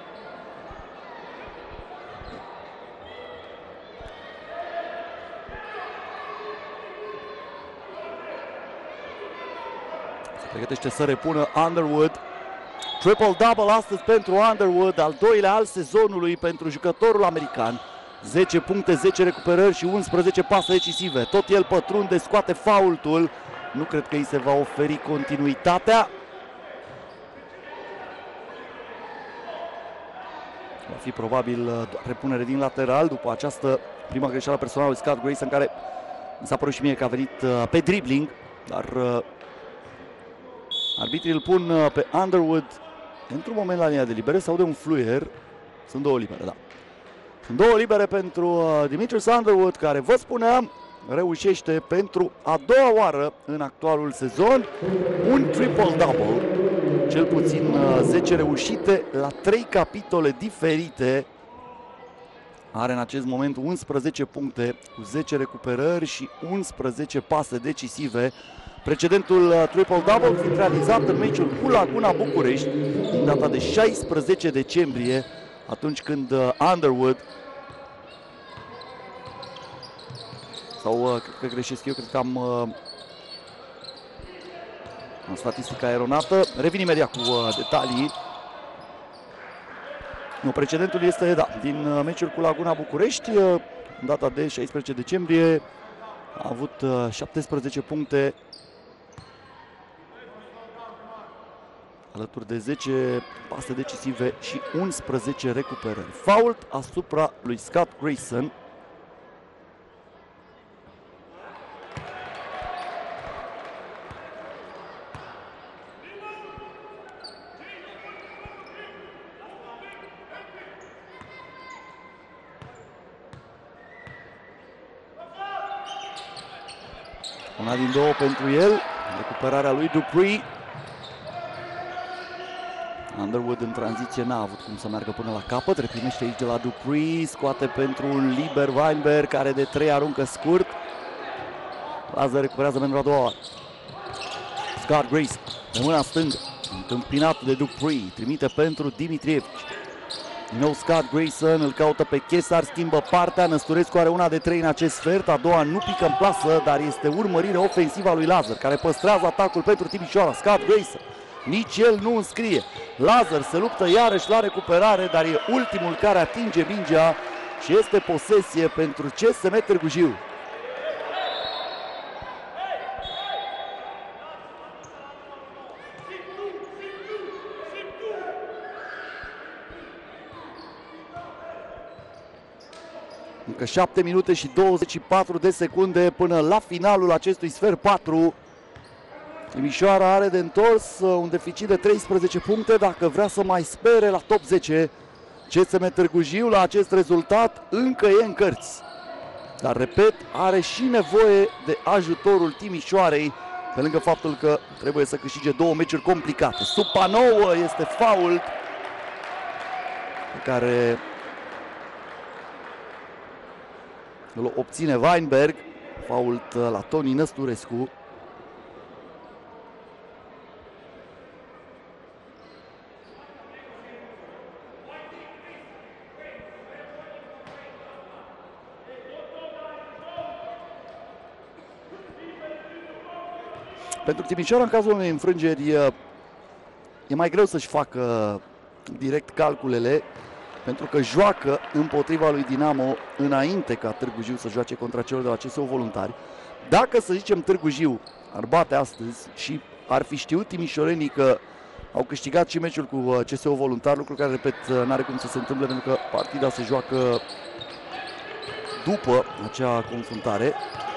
Speaker 1: Pregătește să repună Underwood. Triple-double astăzi pentru Underwood, al doilea al sezonului pentru jucătorul american. zece puncte, zece recuperări și unsprezece pase decisive. Tot el pătrunde, scoate faultul. Nu cred că îi se va oferi continuitatea. Va fi probabil repunere din lateral după această prima greșeală personală lui Scott Grayson, care mi s-a părut și mie că a venit pe dribbling, dar arbitrii îl pun pe Underwood într-un moment la linia de libere sau de un fluier. Sunt două libere, da. Sunt două libere pentru Dimitrius Underwood, care, vă spuneam, reușește pentru a doua oară în actualul sezon un triple-double. Cel puțin zece reușite la trei capitole diferite. Are în acest moment unsprezece puncte cu zece recuperări și unsprezece pase decisive. Precedentul triple-double fiind realizat în meciul cu Laguna București în data de șaisprezece decembrie, atunci când Underwood, sau cred că greșesc eu, cred că am uh, statistica eronată. Revin imediat cu uh, detalii. Nu, precedentul este, da, din meciul cu Laguna București, în data de șaisprezece decembrie, a avut șaptesprezece puncte, alături de zece pase decisive și unsprezece recuperări. Fault asupra lui Scott Grayson. Una din două pentru el, recuperarea lui Dupree. Underwood în tranziție n-a avut cum să meargă până la capăt, reprimește aici de la Dupree, scoate pentru un liber Weinberg, care de trei aruncă scurt. Lazar recuperează pentru a doua oară. Scott Grayson, pe mâna stângă, întâmpinat de Dupree, trimite pentru Dimitrievici. Din nou Scott Grayson, îl caută pe Chesar, schimbă partea, Năsturescu are una de trei în acest sfert, a doua nu pică în plasă, dar este urmărire ofensivă a lui Lazar, care păstrează atacul pentru Timișoara. Scott Grayson, nici el nu înscrie. Lazar se luptă iarăși la recuperare, dar e ultimul care atinge mingea și este posesie pentru C S M Târgu Jiu. Încă șapte minute și douăzeci și patru de secunde până la finalul acestui sfert patru. Timișoara are de întors un deficit de treisprezece puncte dacă vrea să mai spere la top zece. C S M Târgu Jiu la acest rezultat încă e în cărți. Dar, repet, are și nevoie de ajutorul Timișoarei, pe lângă faptul că trebuie să câștige două meciuri complicate. Supa nouă este fault pe care îl obține Weinberg. Fault la Toni Năsturescu. Pentru Timișoara, în cazul unei înfrângeri, e mai greu să-și facă direct calculele, pentru că joacă împotriva lui Dinamo înainte ca Târgu Jiu să joace contra celor de la C S U Voluntari. Dacă, să zicem, Târgu Jiu ar bate astăzi și ar fi știut timișorenii că au câștigat și meciul cu C S U Voluntari, lucru care, repet, n-are cum să se întâmple, pentru că partida se joacă după acea confruntare.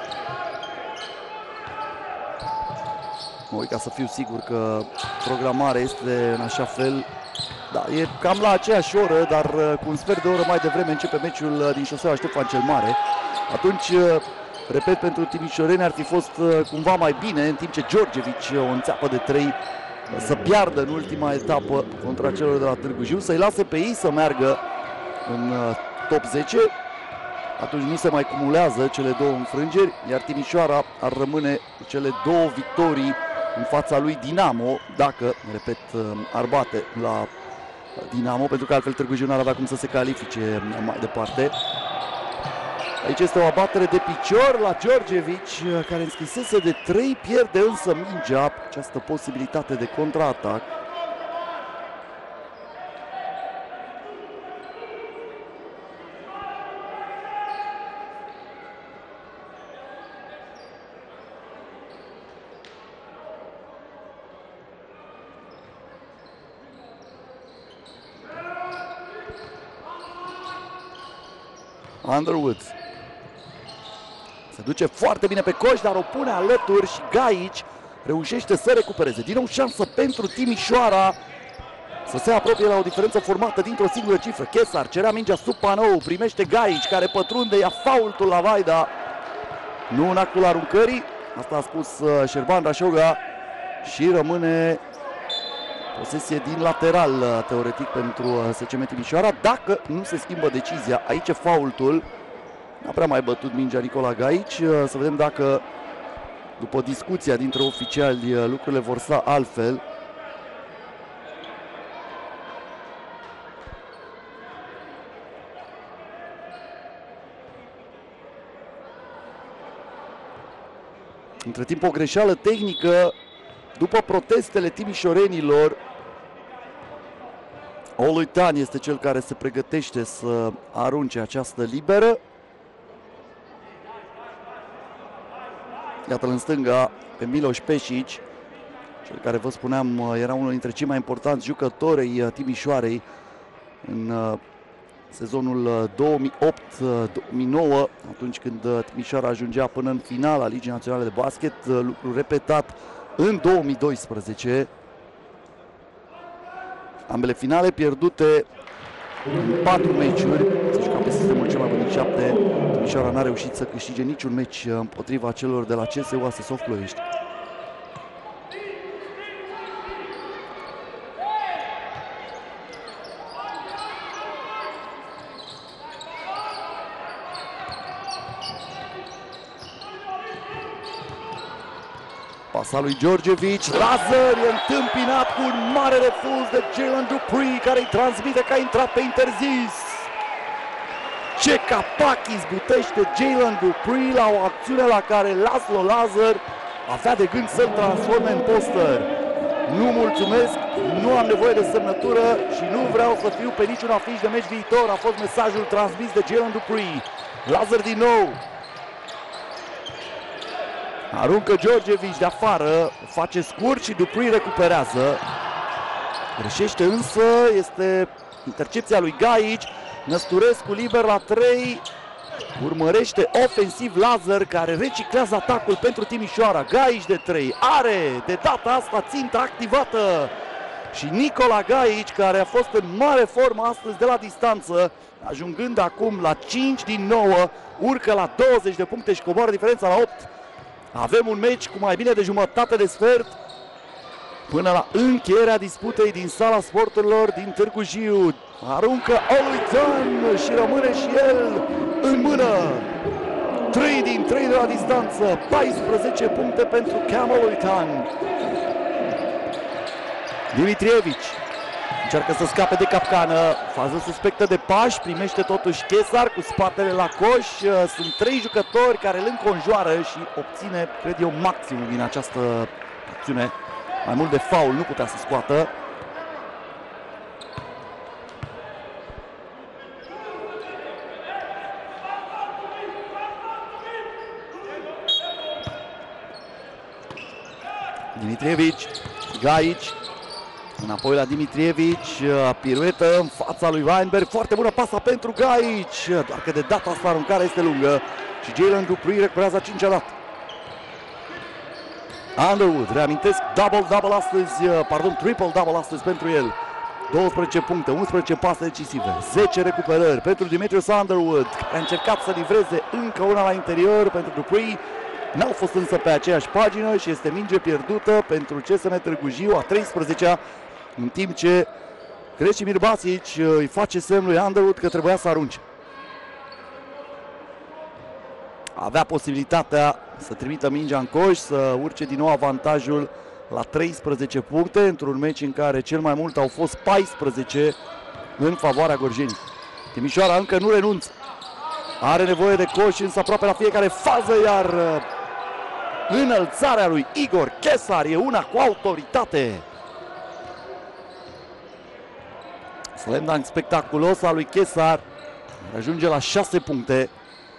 Speaker 1: Mă uit ca să fiu sigur că programarea este în așa fel. Da, e cam la aceeași oră, dar cu un sfert de oră mai devreme începe meciul din șoseaua Ștefan cel Mare. Atunci, repet, pentru timișoreni ar fi fost cumva mai bine, în timp ce Georgevici o înțeapă de trei să piardă în ultima etapă contra celor de la Târgu Jiu, să-i lase pe ei să meargă în top zece. Atunci nu se mai cumulează cele două înfrângeri, iar Timișoara ar rămâne cu cele două victorii în fața lui Dinamo, dacă, repet, ar bate la Dinamo, pentru că altfel Târgu Jiu n-ar avea cum să se califice mai departe. Aici este o abatere de picior la Georgevici, care înscrisese de trei, pierde însă mingea, această posibilitate de contraatac. Underwood se duce foarte bine pe coș, dar o pune alături și Gaici reușește să recupereze. Din nou șansă pentru Timișoara să se apropie la o diferență formată dintr-o singură cifră. Chesar cerea mingea sub panou, primește Gaici, care pătrunde, ia faultul la Vaida. Nu în actul aruncării, asta a spus uh, Șerban Rașoga, și rămâne posesie din lateral, teoretic, pentru S C M Timișoara, dacă nu se schimbă decizia. Aici e faultul. N-a prea mai bătut mingea Nicola Gaici. Să vedem dacă, după discuția dintre oficiali, lucrurile vor sta altfel. Între timp, o greșeală tehnică după protestele timișorenilor. Oluitan este cel care se pregătește să arunce această liberă. Iată-l în stânga pe Miloš Pešić, cel care, vă spuneam, era unul dintre cei mai importanți jucători ai Timișoarei în sezonul două mii opt două mii nouă, atunci când Timișoara ajungea până în finala Ligii Naționale de Basket, lucru repetat în două mii doisprezece. Ambele finale pierdute în patru meciuri, se juca pe sistemul cel mai bun din șapte. Timișoara n-a reușit să câștige niciun meci împotriva celor de la C S U A S Soft Ploiești. Pasa lui Georgevici, Lazar e întâmpinat cu un mare refuz de Jalen Dupree, care îi transmite că a intrat pe interzis. Ce capac izbutește Jalen Dupree la o acțiune la care Laszlo Lazar avea de gând să-l transforme în poster. Nu mulțumesc, nu am nevoie de semnătură și nu vreau să fiu pe niciun afiș de meci viitor, a fost mesajul transmis de Jalen Dupree. Lazar din nou. Aruncă Georgevici de afară, face scurt și Dupree recuperează. Greșește însă, este intercepția lui Gajic. Năsturescu liber la trei. Urmărește ofensiv Lazar, care reciclează atacul pentru Timișoara. Gajic de trei, are de data asta ținta activată. Și Nicola Gajic, care a fost în mare formă astăzi de la distanță, ajungând acum la cinci din nouă, urcă la douăzeci de puncte și coboară diferența la opt. Avem un meci cu mai bine de jumătate de sfert până la încheierea disputei din Sala Sporturilor din Târgu Jiu. Aruncă Oluitan și rămâne și el în mână. trei din trei de la distanță, paisprezece puncte pentru Cam Oluitan. Dimitrievici încearcă să scape de capcană, fază suspectă de pași, primește totuși Chesar cu spatele la coș. Sunt trei jucători care îl înconjoară și obține, cred eu, maximul din această acțiune. Mai mult de faul nu putea să scoată. Dimitrievici, Gajic. Înapoi la Dimitrievici, piruetă în fața lui Weinberg, foarte bună pasa pentru Gajic, doar că de data asta aruncarea este lungă și Jalen Dupree recuperează a cincea dată. Underwood, reamintesc, double-double astăzi, pardon, triple-double astăzi pentru el. douăsprezece puncte, unsprezece pase decisive, zece recuperări pentru Demetrius Underwood, care a încercat să livreze încă una la interior pentru Dupree. N-au fost însă pe aceeași pagină și este minge pierdută pentru C S M Târgu Jiu, a treisprezecea, în timp ce Krešimir Basic îi face semn lui Underwood că trebuia să arunce. Avea posibilitatea să trimită mingea în coș, să urce din nou avantajul la treisprezece puncte, într-un meci în care cel mai mult au fost paisprezece în favoarea Gorjenii. Timișoara încă nu renunță. Are nevoie de coș, însă aproape la fiecare fază, iar înălțarea lui Igor Chesar e una cu autoritate. Slam dunk spectaculos al lui Chesar, ajunge la șase puncte.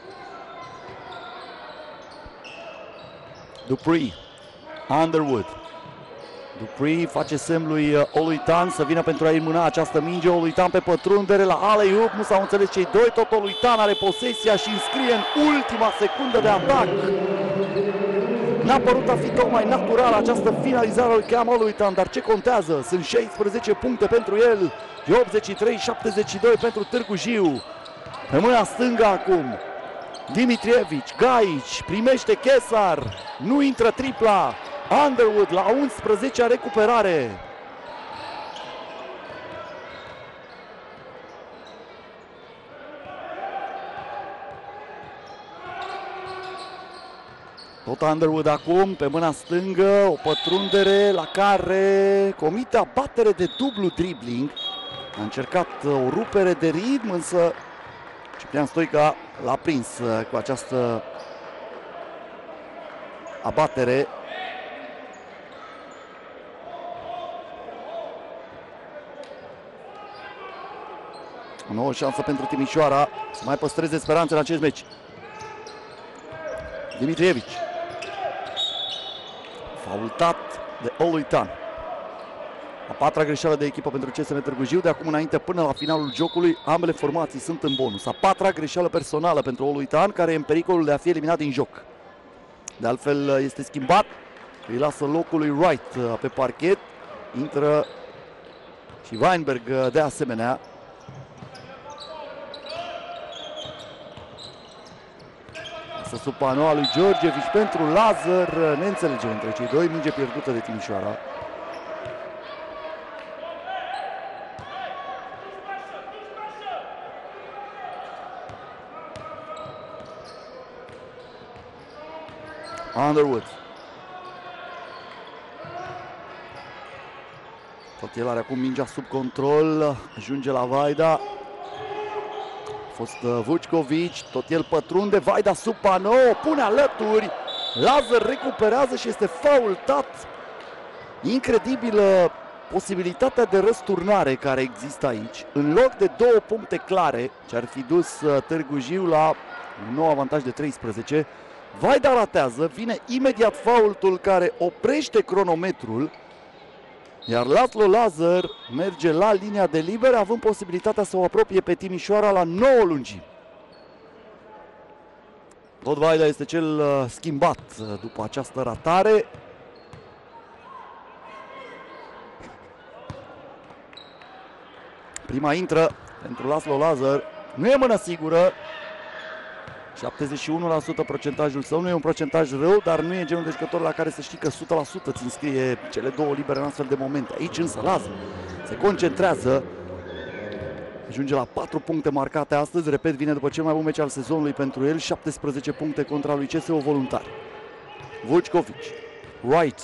Speaker 1: Dupree, Underwood. Dupree face semn lui Oluitan să vină pentru a înmâna această minge. Oluitan pe pătrundere la alley-oop, nu s-au înțeles cei doi, tot Oluitan are posesia și înscrie în ultima secundă de atac. N-a părut a fi tocmai natural această finalizare lui Cam Oluitan, dar ce contează? Sunt șaisprezece puncte pentru el, e optzeci și trei șaptezeci și doi pentru Târgu Jiu. Pe mâna stângă acum Dimitrievici, Gajic, primește Chesar, nu intră tripla. Underwood la a unsprezecea recuperare. Tot Underwood acum pe mâna stângă, o pătrundere la care comite abatere de dublu dribbling. A încercat o rupere de ritm, însă Ciprian Stoica l-a prins cu această abatere. O nouă șansă pentru Timișoara să mai păstreze speranțe în acest meci. Dimitrievici. Faultat de Oluitan. A patra greșeală de echipă pentru C S M Târgu Jiu. De acum înainte, până la finalul jocului, ambele formații sunt în bonus. A patra greșeală personală pentru Oluitan, care e în pericolul de a fi eliminat din joc. De altfel, este schimbat. Îi lasă locul lui Wright pe parchet. Intră și Weinberg de asemenea. Să sub panoa lui Georgevici pentru Lazar. Neînțelegere între cei doi. Minge pierdută de Timișoara. Underwood. Tot el are acum mingea sub control. Ajunge la Vaida. A fost Vuckovici. Tot el pătrunde. Vaida sub panou. Pune alături. Lazar recuperează și este faultat. Incredibilă posibilitatea de răsturnare care există aici. În loc de două puncte clare, ce ar fi dus Târgu Jiu la un nou avantaj de treisprezece, Vaida ratează, vine imediat faultul care oprește cronometrul, iar Laszlo Lazar merge la linia de liber, având posibilitatea să o apropie pe Timișoara la nouă lungimi. Tot Vaida este cel schimbat după această ratare. Prima intră pentru Laszlo Lazar. Nu e mână sigură. șaptezeci și unu la sută procentajul său, nu e un procentaj rău, dar nu e genul de jucător la care să știi că o sută la sută ți înscrie cele două libere în astfel de momente. Aici însă Lazar se concentrează, ajunge la patru puncte marcate astăzi, repet, vine după cel mai bun meci al sezonului pentru el, șaptesprezece puncte contra lui C S O Voluntari. Vuckovici, Wright.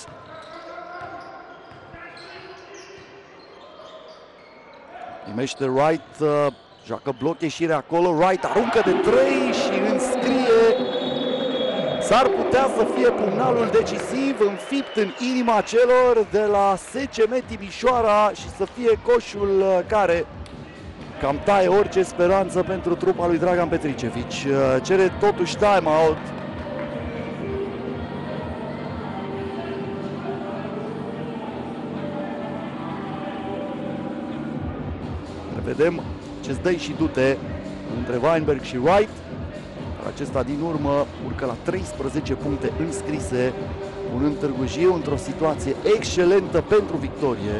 Speaker 1: Primește Wright, uh, joacă bloc ieșire acolo, Wright aruncă de trei și înscrie. S-ar putea să fie pumnalul decisiv, înfipt în inima celor de la S C M Timișoara și să fie coșul care cam taie orice speranță pentru trupa lui Dragan Petricevici. Cere totuși time-out. Revedem ce-ți dă și du-te între Weinberg și Wright. Acesta din urmă urcă la treisprezece puncte înscrise, punând Târgu Jiu într-o situație excelentă pentru victorie.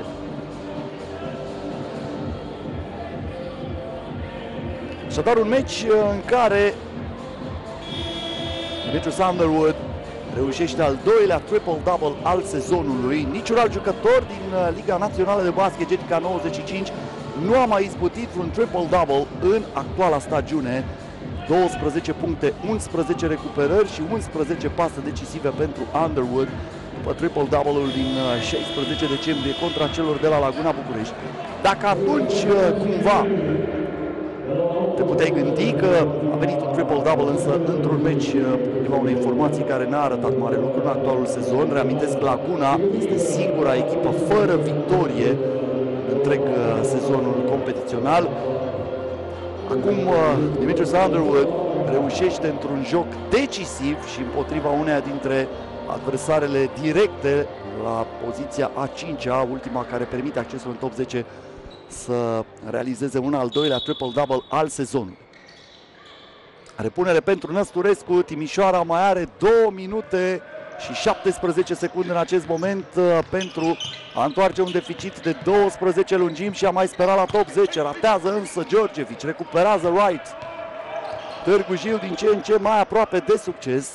Speaker 1: Așadar un meci în care Demetrius Underwood reușește al doilea triple-double al sezonului. Niciun alt jucător din Liga Națională de Basket G T K nouăzeci și cinci nu a mai izbutit un triple-double în actuala stagiune. douăsprezece puncte, unsprezece recuperări și unsprezece pase decisive pentru Underwood după triple-double-ul din șaisprezece decembrie contra celor de la Laguna București. Dacă atunci cumva te puteai gândi că a venit un triple-double, însă într-un meci la unei formații care n-a arătat mare lucru în actualul sezon. Reamintesc, Laguna este singura echipă fără victorie întreg sezonul competițional. Acum Demetrius Underwood reușește într-un joc decisiv și împotriva uneia dintre adversarele directe la poziția a cincea, ultima care permite accesul în top zece, să realizeze un al doilea triple-double al sezonului. Repunere pentru Năsturescu. Timișoara mai are două minute și șaptesprezece secunde în acest moment pentru a întoarce un deficit de douăsprezece lungimi și a mai spera la top zece. Ratează însă Georgevici, recuperează Wright. Târgu Jiu din ce în ce mai aproape de succes.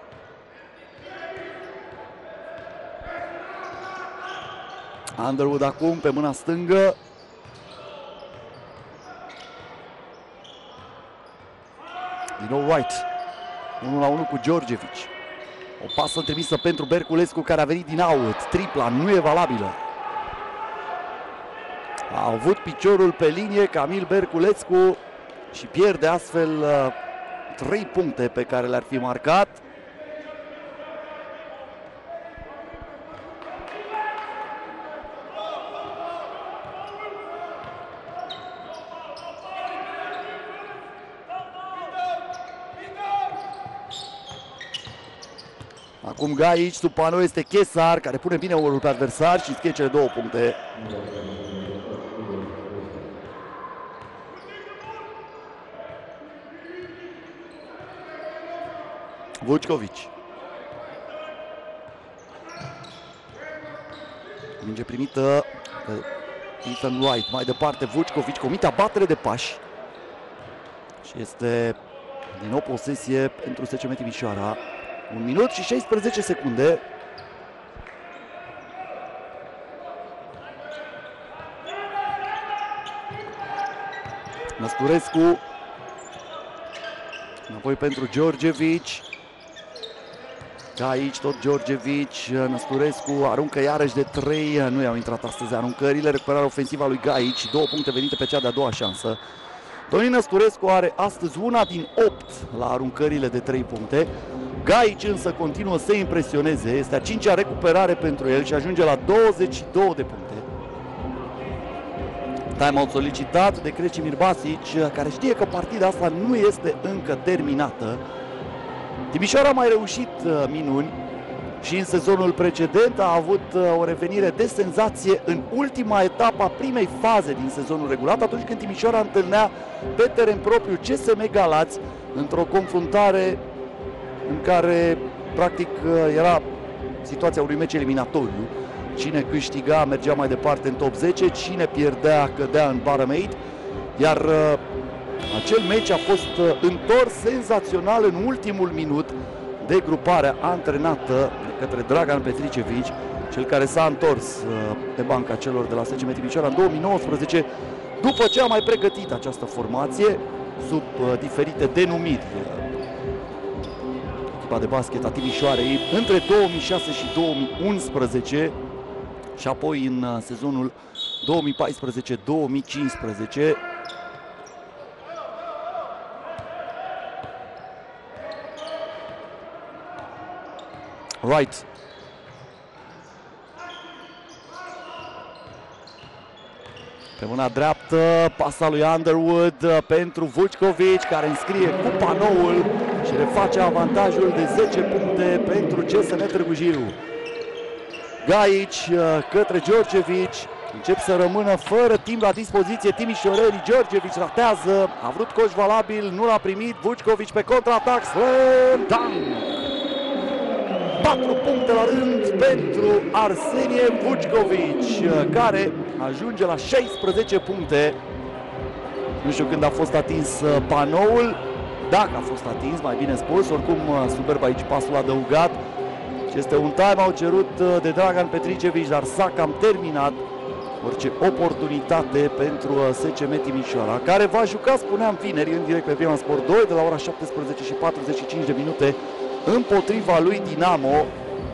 Speaker 1: Underwood acum pe mâna stângă. Din nou Wright. unu la unu cu Georgevici. O pasă trimisă pentru Berculescu, care a venit din out. Tripla nu e valabilă. A avut piciorul pe linie Camil Berculescu și pierde astfel trei puncte pe care le-ar fi marcat. Acum Gaici, sub panou este Chesar, care pune bine urul pe adversar și scrie cele două puncte. Vučković. Minge primită de Ethan Wright. Mai departe Vučković comite abatere de pași. Și este din nou posesie pentru S C M Timișoara. un minut și șaisprezece secunde. Năsturescu. Înapoi pentru Georgevici. Aici tot Georgevici, Năsturescu aruncă iarăși de trei, nu i-au intrat astăzi aruncările, recuperarea ofensivă a lui Gaici, două puncte venite pe cea de-a doua șansă. Dorin Năsturescu are astăzi una din opt la aruncările de trei puncte. Gaici însă continuă să impresioneze, este a cincea recuperare pentru el și ajunge la douăzeci și două de puncte. Time-out solicitat de Krešimir Basic, care știe că partida asta nu este încă terminată. Timișoara a mai reușit uh, minuni și în sezonul precedent a avut uh, o revenire de senzație în ultima etapă a primei faze din sezonul regulat, atunci când Timișoara întâlnea pe teren propriu C S M Galați într-o confruntare în care practic uh, era situația unui meci eliminatoriu. Cine câștiga mergea mai departe în top zece, cine pierdea cădea în bottom opt, iar uh, acel meci a fost uh, întors senzațional în ultimul minut de gruparea antrenată de către Dragan Petricevici, cel care s-a întors uh, pe banca celor de la S C M Timișoara în două mii nouăsprezece, după ce a mai pregătit această formație sub uh, diferite denumiri. Echipa de basket a Timișoarei între două mii șase și două mii unsprezece și apoi în uh, sezonul două mii paisprezece două mii cincisprezece. Wright. Pe mâna dreaptă, pasa lui Underwood pentru Vučković, care înscrie cu panoul și reface avantajul de zece puncte pentru C S M Târgu Jiu. Gaici către Georgevici, încep să rămână fără timp la dispoziție timișorenii. Georgevici ratează, a vrut coș valabil, nu l-a primit. Vučković pe contraatac, slam dunk! patru puncte la rând pentru Arsenie Vučković, care ajunge la șaisprezece puncte. Nu știu când a fost atins panoul, dacă a fost atins, mai bine spus, oricum superb aici pasul adăugat. Și este un time-out cerut de Dragan Petricevici, dar s-a cam terminat orice oportunitate pentru S C M Timișoara, care va juca, spuneam, vineri în direct pe Prima Sport doi de la ora șaptesprezece și patruzeci și cinci de minute împotriva lui Dinamo.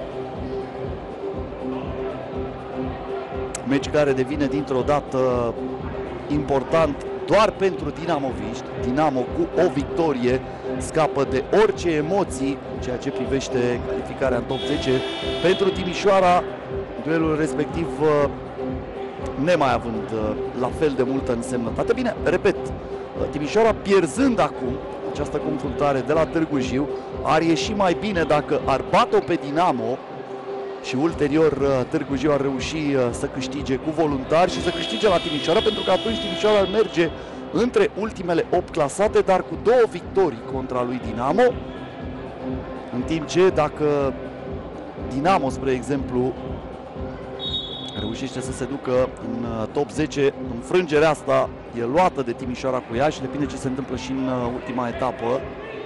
Speaker 1: Meci care devine dintr-o dată important doar pentru dinamoviști. Dinamo cu o victorie scapă de orice emoții ceea ce privește calificarea în top zece. Pentru Timișoara, duelul respectiv nemai având la fel de multă însemnătate. Bine, repet, Timișoara pierzând acum această confruntare de la Târgu Jiu, ar ieși mai bine dacă ar bate-o pe Dinamo și ulterior Târgu Jiu ar reuși să câștige cu Voluntari și să câștige la Timișoara, pentru că atunci Timișoara ar merge între ultimele opt clasate, dar cu două victorii contra lui Dinamo, în timp ce dacă Dinamo, spre exemplu, reușește să se ducă în top zece, înfrângerea asta e luată de Timișoara cu ea și depinde ce se întâmplă și în ultima etapă.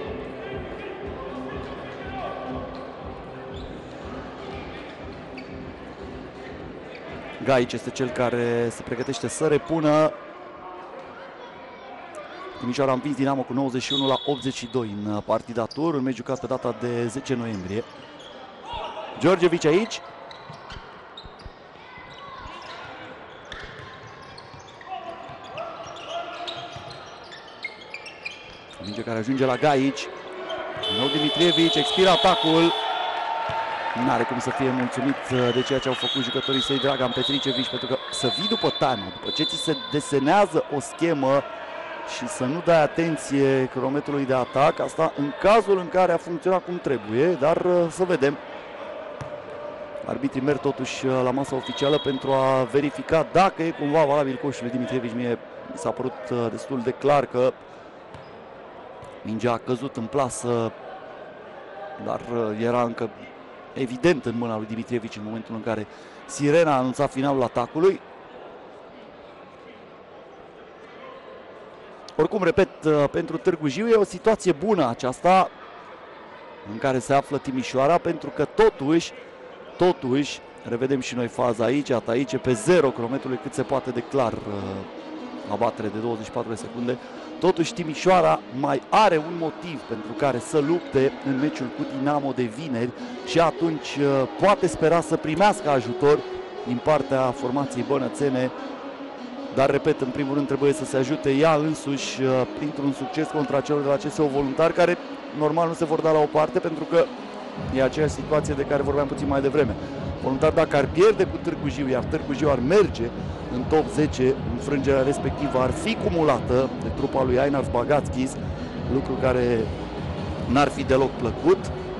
Speaker 1: Gaici este cel care se pregătește să repună. Timișoara a învins Dinamo cu nouăzeci și unu la optzeci și doi în partida tur, un meci jucat pe data de zece noiembrie. Georgevici aici. Minge care ajunge la Gaici. Din nou Dimitrievici, expiră atacul. N-are cum să fie mulțumit de ceea ce au făcut jucătorii săi Dragan Petricevici, pentru că să vii după time, după ce ți se desenează o schemă și să nu dai atenție cronometrului de atac, asta în cazul în care a funcționat cum trebuie, dar să vedem. Arbitrii merg totuși la masa oficială pentru a verifica dacă e cumva valabil coșul lui Dimitrievici. Mie mi s-a părut destul de clar că mingea a căzut în plasă, dar era încă evident în mâna lui Dimitrievici în momentul în care sirena a anunțat finalul atacului. Oricum, repet, pentru Târgu Jiu e o situație bună aceasta în care se află Timișoara, pentru că totuși, totuși, revedem și noi faza aici, aici pe zero kilometrului cât se poate de clar, abatere de douăzeci și patru de secunde. Totuși Timișoara mai are un motiv pentru care să lupte în meciul cu Dinamo de vineri și atunci poate spera să primească ajutor din partea formației bănățene. Dar, repet, în primul rând trebuie să se ajute ea însuși printr-un succes contra celor de la C S U Voluntari, care normal nu se vor da la o parte, pentru că e aceeași situație de care vorbeam puțin mai devreme. Voluntari, dacă ar pierde cu Târgu Jiu, iar Târgu Jiu ar merge în top zece, înfrângerea respectivă ar fi cumulată de trupa lui Ainars Bagatskis, lucru care n-ar fi deloc plăcut.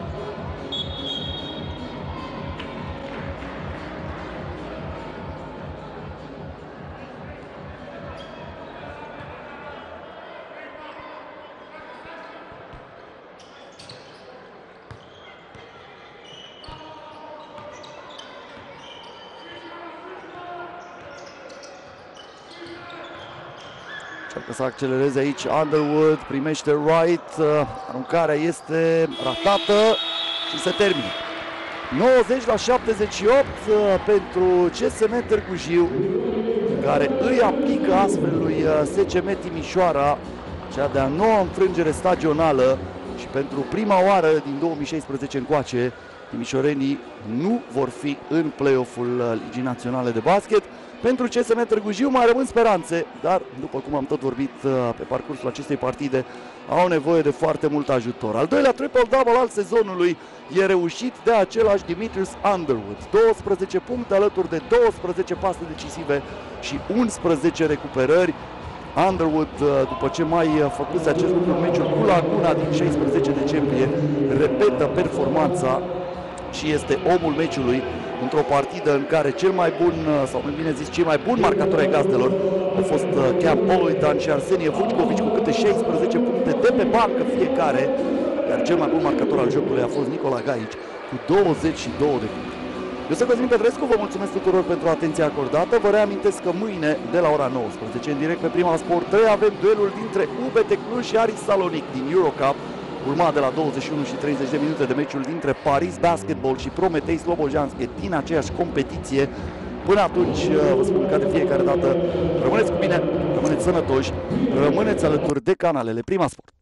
Speaker 1: Încearcă să accelereze aici Underwood, primește Wright, aruncarea este ratată și se termină. nouăzeci la șaptezeci și opt pentru C S M Târgu Jiu, care îi aplică astfel lui S C M Timișoara cea de-a noua înfrângere stagională și pentru prima oară din două mii șaisprezece încoace timișorenii nu vor fi în play-off-ul Ligii Naționale de Basket. Pentru C S M Târgu Jiu mai rămân speranțe, dar după cum am tot vorbit pe parcursul acestei partide, au nevoie de foarte mult ajutor. Al doilea triple-double al sezonului e reușit de același Dimitrius Underwood. douăsprezece puncte alături de douăsprezece pase decisive și unsprezece recuperări. Underwood, după ce mai făcuse acest lucru în meciul cu Laguna din șaisprezece decembrie, repetă performanța și este omul meciului într-o partidă în care cel mai bun, sau mai bine zis, cei mai buni marcatori ai gazdelor au fost Cam Oloitan și Arsenie Vuckovic cu câte șaisprezece puncte de pe bancă fiecare, iar cel mai bun marcator al jocului a fost Nicola Gaici cu douăzeci și două de puncte. Eu sunt Cosmin Petrescu, vă mulțumesc tuturor pentru atenția acordată. Vă reamintesc că mâine, de la ora nouăsprezece, în direct pe Prima Sport trei, avem duelul dintre U B T Cluj și Aris Salonic din Eurocup, urmat de la douăzeci și unu și treizeci de minute de meciul dintre Paris Basketball și Prometei Slobojanske din aceeași competiție. Până atunci, vă spun ca de fiecare dată, rămâneți cu bine, rămâneți sănătoși, rămâneți alături de canalele Prima Sport.